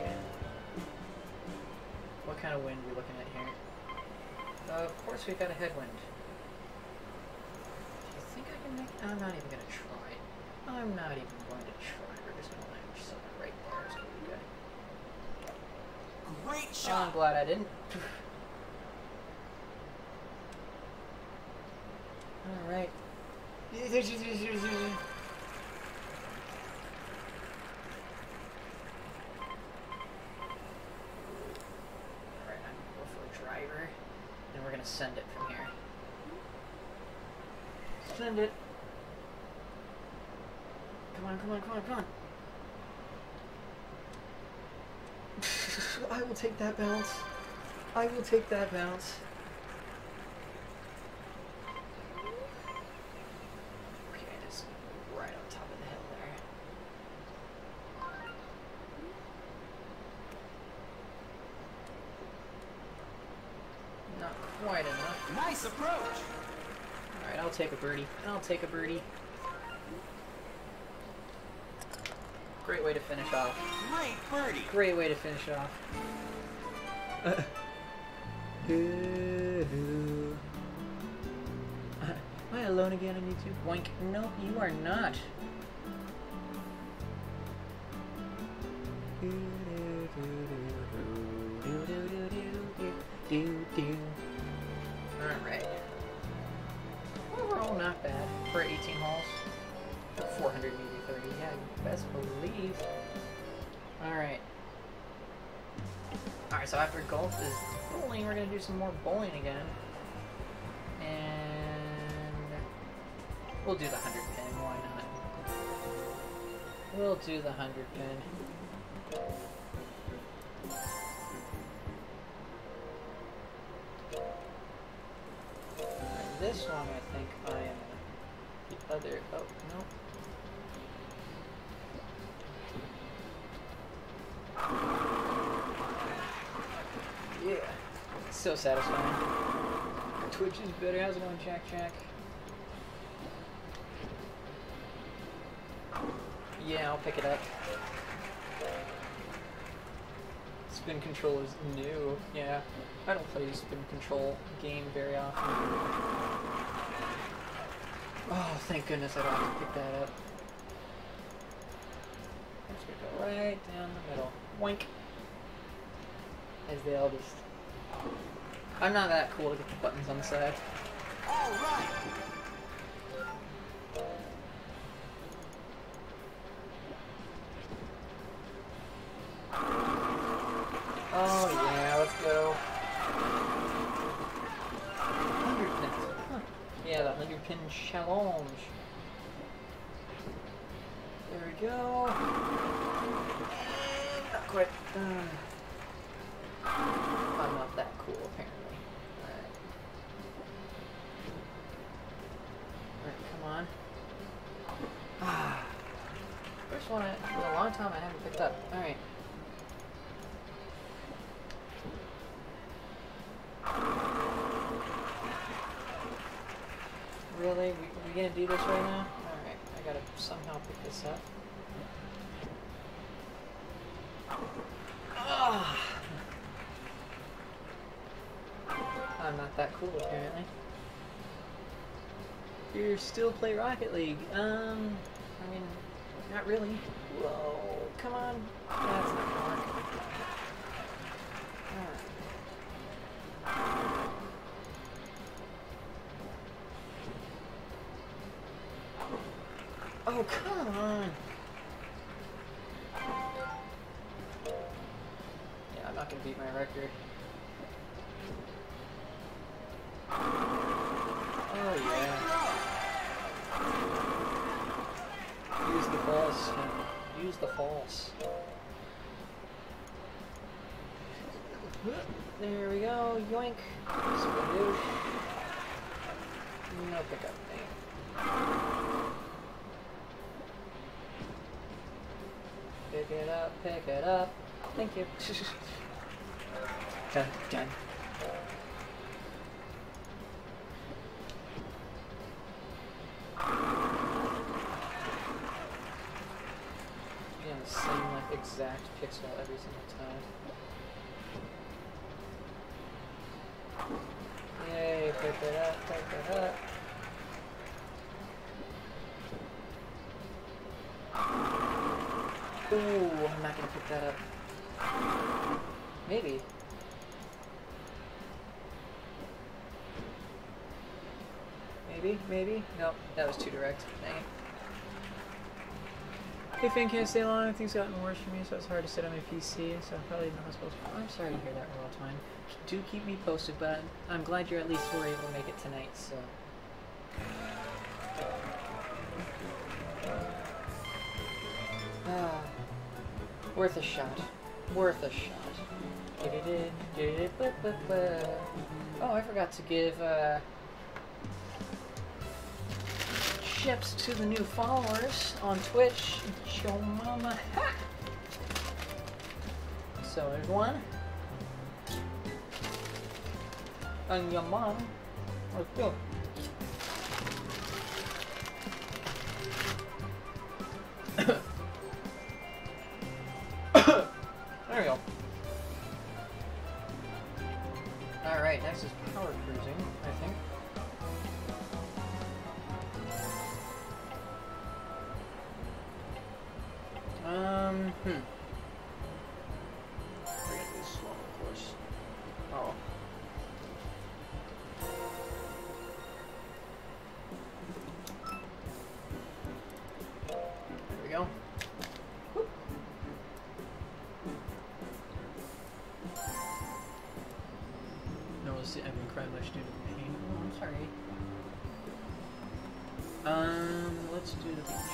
What kind of wind are we looking at here? Of course we've got a headwind. Do you think I can make... I'm not even going to try. I'm not even going to try. We're just going to land something right there. It's going to be good. Great I'm shot. glad I didn't. Alright. Alright, I'm gonna go for a driver, and we're gonna send it from here. Send it. Come on, come on, come on, come on. I will take that bounce. I will take that bounce. Okay, just right on top of the hill there. Not quite enough. Nice approach. Alright, I'll take a birdie. I'll take a birdie. Great way to finish off. Great birdie. Great way to finish off. Am I alone again on YouTube? Boink. No, you are not. Alright. Overall, not bad for 18 holes. 400 maybe 30. Yeah, you best believe. Alright. Alright, so after golf is bowling, we're gonna do some more bowling again. And we'll do the 100 pin, why not? We'll do the 100 pin. Alright, this one I think I am the other, oh, no. Yeah, so satisfying. Twitch is better. How's it going, Jack? Yeah, I'll pick it up. Spin control is new. Yeah, I don't play the spin control game very often. Oh, thank goodness I don't have to pick that up. I'm just gonna go right down the middle. Boink. As they all just... I'm not that cool to get the buttons on the side. All right. Oh yeah, let's go. 100 pins. Huh. Yeah, the 100 pin challenge. There we go. Not quite. I'm not that cool, apparently. Alright. Alright, come on. Ah. First one for a long time I haven't picked up. Alright. Really? We gonna do this right now? Alright, I gotta somehow pick this up. Ah. I'm not that cool, apparently. You still play Rocket League? I mean, not really. Whoa, come on. That's not gonna work. Oh, come on. Yeah, I'm not gonna beat my record. Oh, yeah. Use the false. Use the false. There we go. Yoink. Sploosh. No pickup thing. Pick it up, pick it up. Thank you. Done, done. Yeah, the same like exact pixel every single time. Yay, pick it up, pick it up. Ooh, I'm not gonna pick that up. Maybe. Maybe? Nope, that was too direct. Dang it. Hey, fan can't stay long. Things gotten worse for me, so it's hard to sit on my PC. So I'm probably in the hospital. I'm sorry to hear that, Royal Twine. Do keep me posted, but I'm glad you're at least were able to make it tonight. So. Worth a shot. Worth a shot. Oh, I forgot to give ships to the new followers on Twitch. Yo mama. Ha! So there's one. And your mom. Let's go. There we go. Alright, next is power cruising, I think. We're gonna do slow, of course. Oh. There we go. Whoop. No, I've been crying much due to pain. Oh, I'm sorry. Let's do the beach.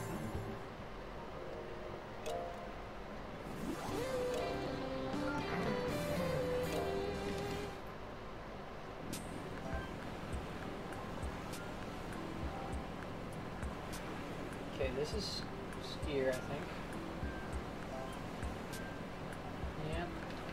Okay, this is skier, I think. Yeah.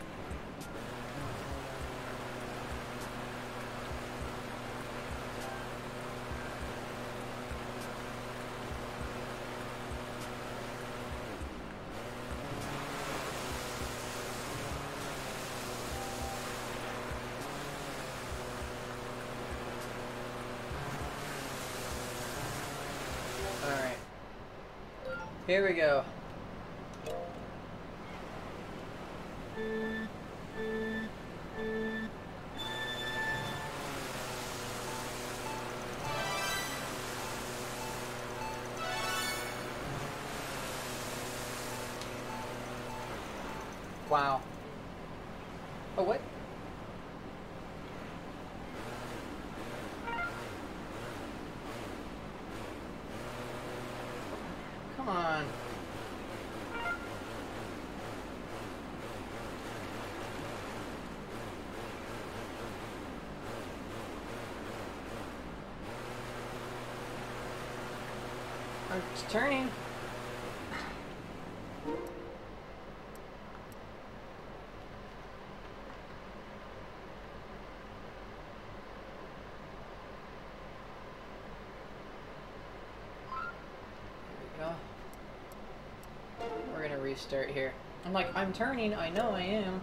Alright. Here we go. Wow. Oh, what? Come on. I'm just turning. There we go. We're gonna restart here. I'm like, I'm turning. I know I am.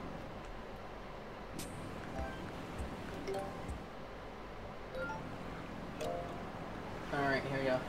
Alright, here we go.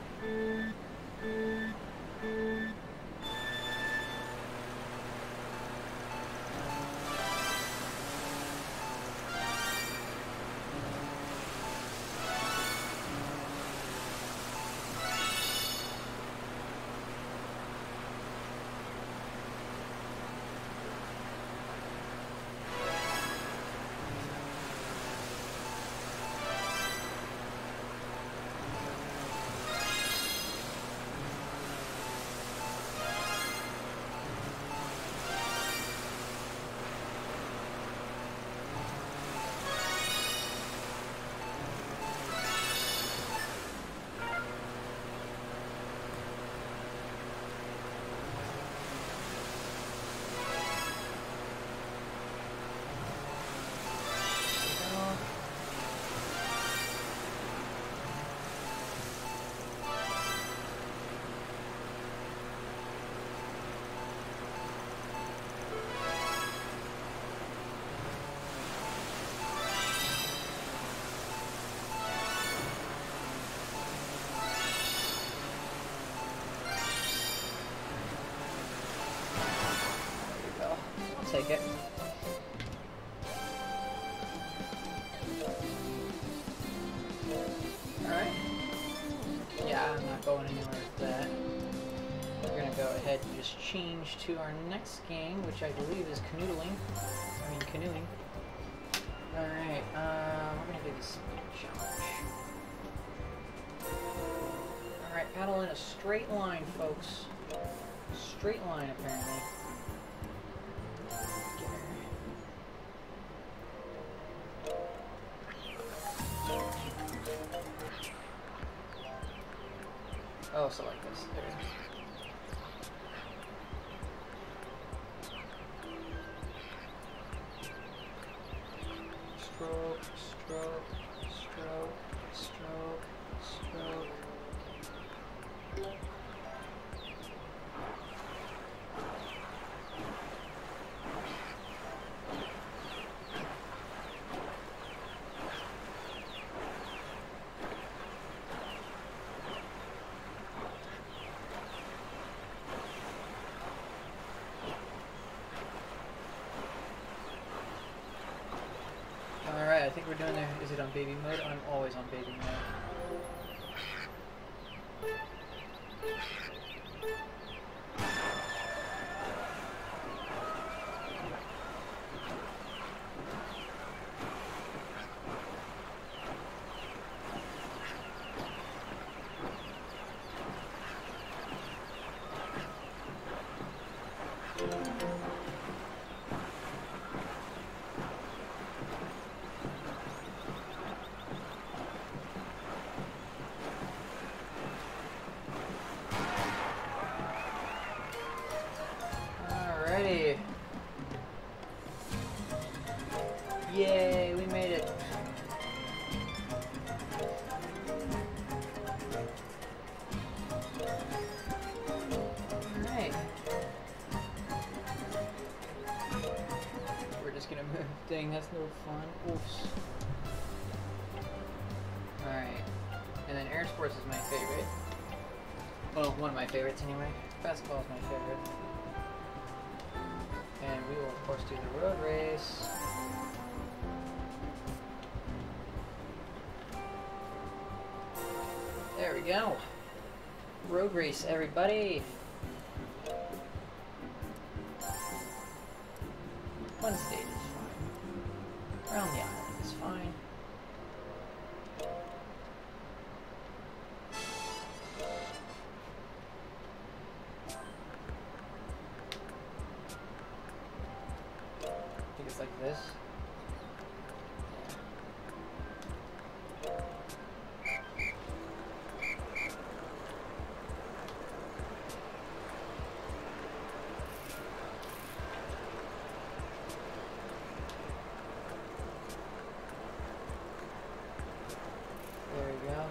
Take it. Alright. Yeah, I'm not going anywhere with that. We're gonna go ahead and just change to our next game, which I believe is canoodling. I mean canoeing. Alright, we're gonna do the speed challenge. Alright, paddle in a straight line, folks. Straight line, apparently. Oh, so like this. There it is. Stroke, stroke, stroke, stroke, stroke. Alright, I think we're doing there. Is it on baby mode? I'm always on baby mode. Alrighty. Yay, we made it. Alright. We're just gonna move. Dang, that's no fun. Oops. Alright. And then Air Sports is my favorite. Well, one of my favorites anyway. Basketball is my favorite. And we will, of course, do the road race. There we go. Road race, everybody. One stage is fine. Around the island is fine. I think it's like this. There we go.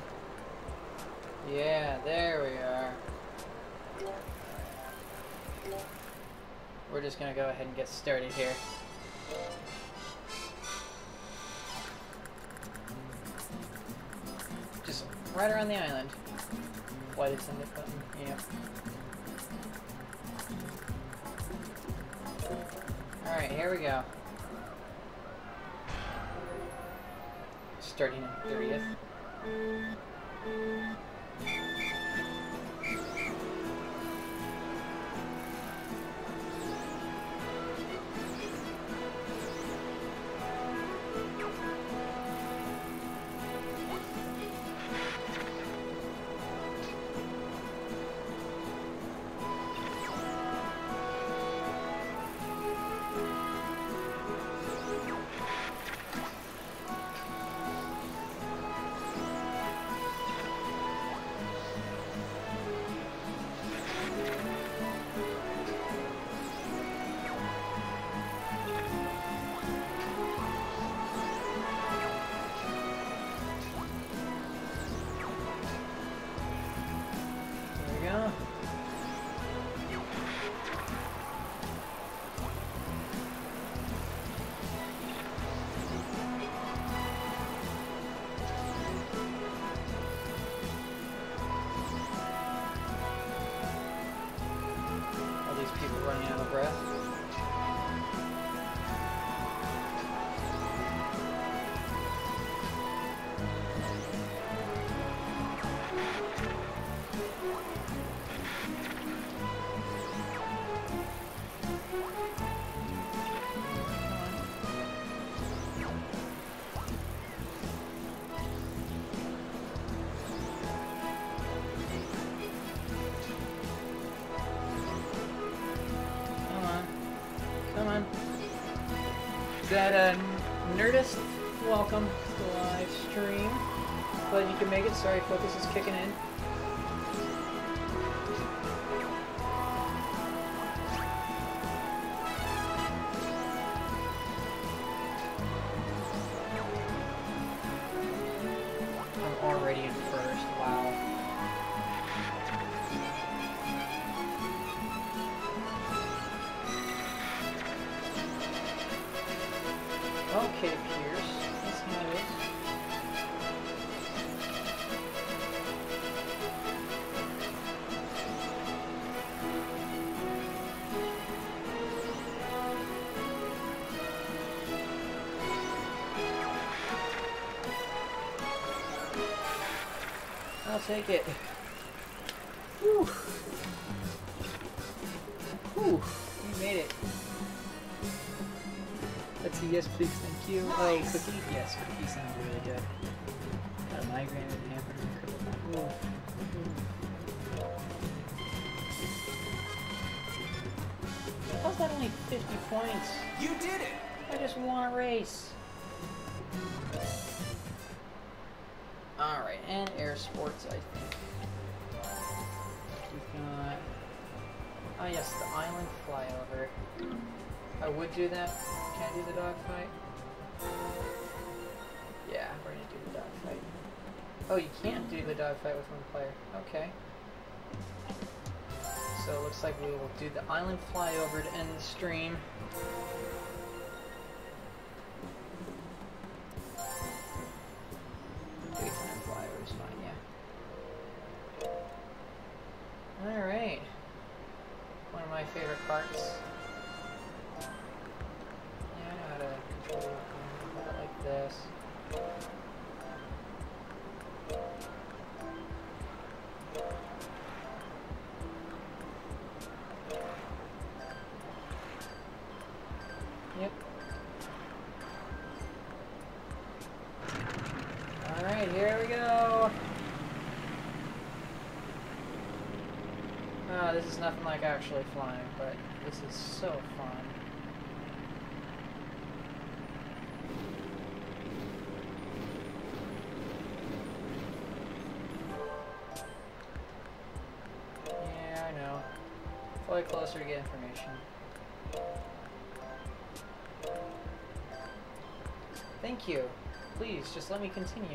Yeah, there we are. we're just gonna go ahead and get started here. Just right around the island. Flight attendant button, yeah. Alright, here we go. Starting at 30th. Running out of breath. Come on. Is that Nerdist? Welcome to the live stream. Glad you can make it. Sorry, focus is kicking in. I'm already in first. Wow. Okay, Pierce. That's nice. I'll take it. Whew. Whew. You made it. Let's see, yes please, thank you. Oh, cookie? Yes, cookie sounds really good. Got a migraine and hamper. How's that only 50 points? You did it! I just won a race. Alright, and air sports, I think. We've got... Oh yes, the island flyover. I would do that. Can I do the dogfight? Yeah, we're gonna do the dogfight. Oh, you can't do the dogfight with one player. Okay. So it looks like we will do the island flyover to end the stream. Daytime flyover is fine, yeah. Alright. One of my favorite parts. Like this. Yep. Alright, here we go. Oh, this is nothing like actually flying, but this is so fun. Fly closer to get information. Thank you. Please, just let me continue.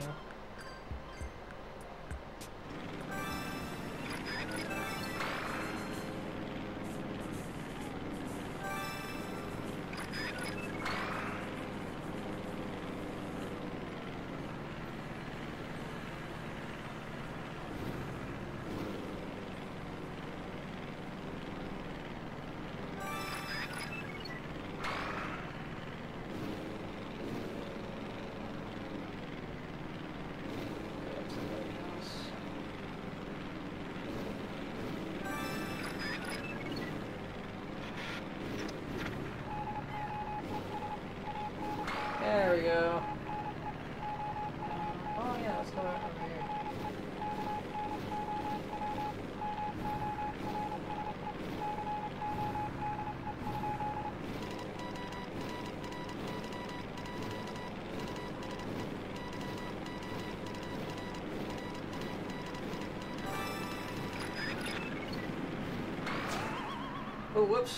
Oh, whoops.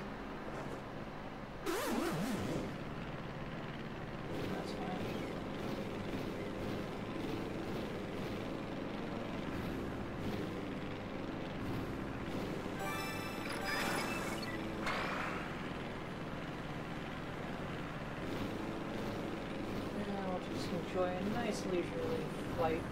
That's fine. Now we'll just enjoy a nice leisurely flight.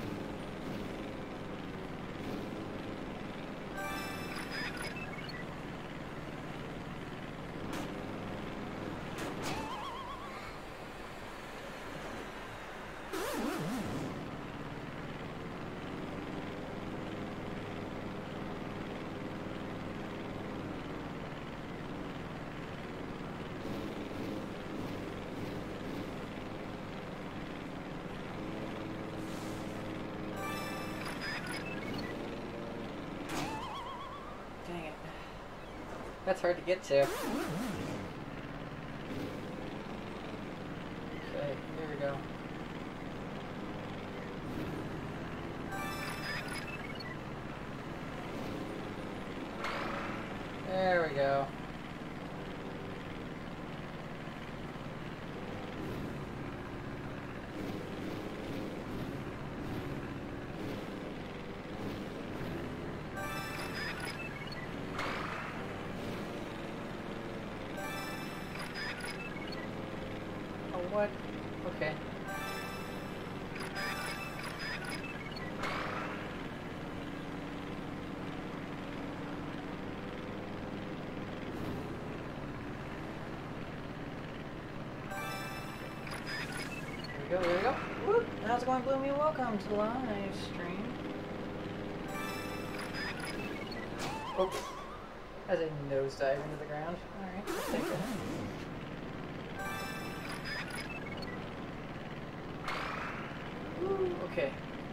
Dang it. That's hard to get to. Okay, here we go. There we go. Oh, what? Okay. There we go. Whoop. How's it going, Bloomy? Welcome to the live stream. Oh, as a nosedive into the ground. Alright, let's take that. Woo, okay.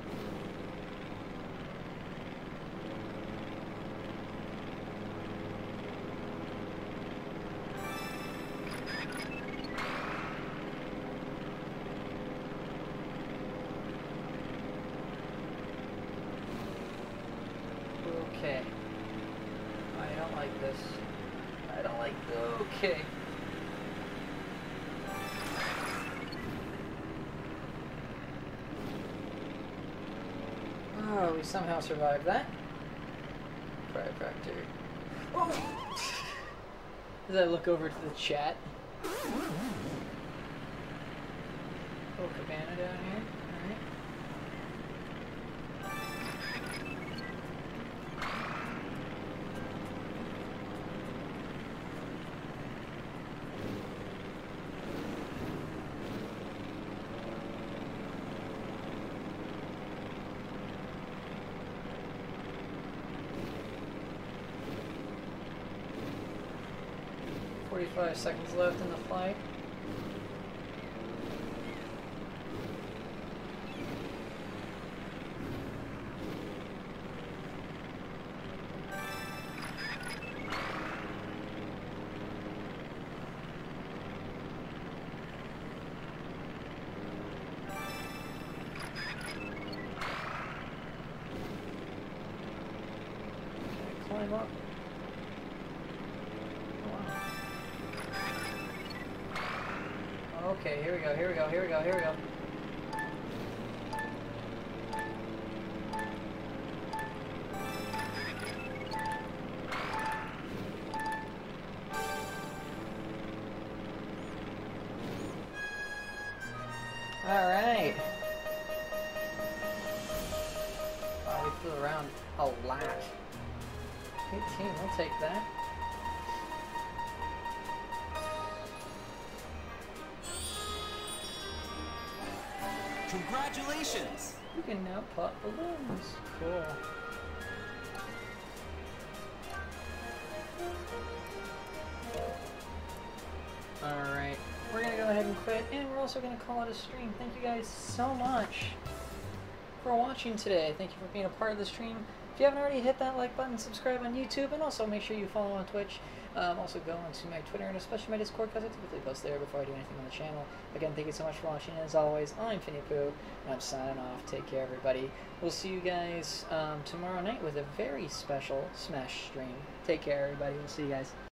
Okay. I don't like this. I don't like. Okay. Oh, we somehow survived that. Fire factor. Oh! As I look over to the chat. Oh, cabana down here. Alright. "45 seconds left in the flight." Climb up. Okay, here we go, here we go, here we go, here we go. Alright. Wow, we flew around a lot. 18, we'll take that. Congratulations! You can now pop balloons. Cool. Alright. We're gonna go ahead and quit, and we're also gonna call it a stream. Thank you guys so much for watching today. Thank you for being a part of the stream. If you haven't already, hit that like button, subscribe on YouTube, and also make sure you follow on Twitch. Also go onto my Twitter and especially my Discord, because I typically post there before I do anything on the channel. Again, thank you so much for watching. As always, I'm Finny Pooh, and I'm signing off. Take care, everybody. We'll see you guys tomorrow night with a very special Smash stream. Take care, everybody. We'll see you guys.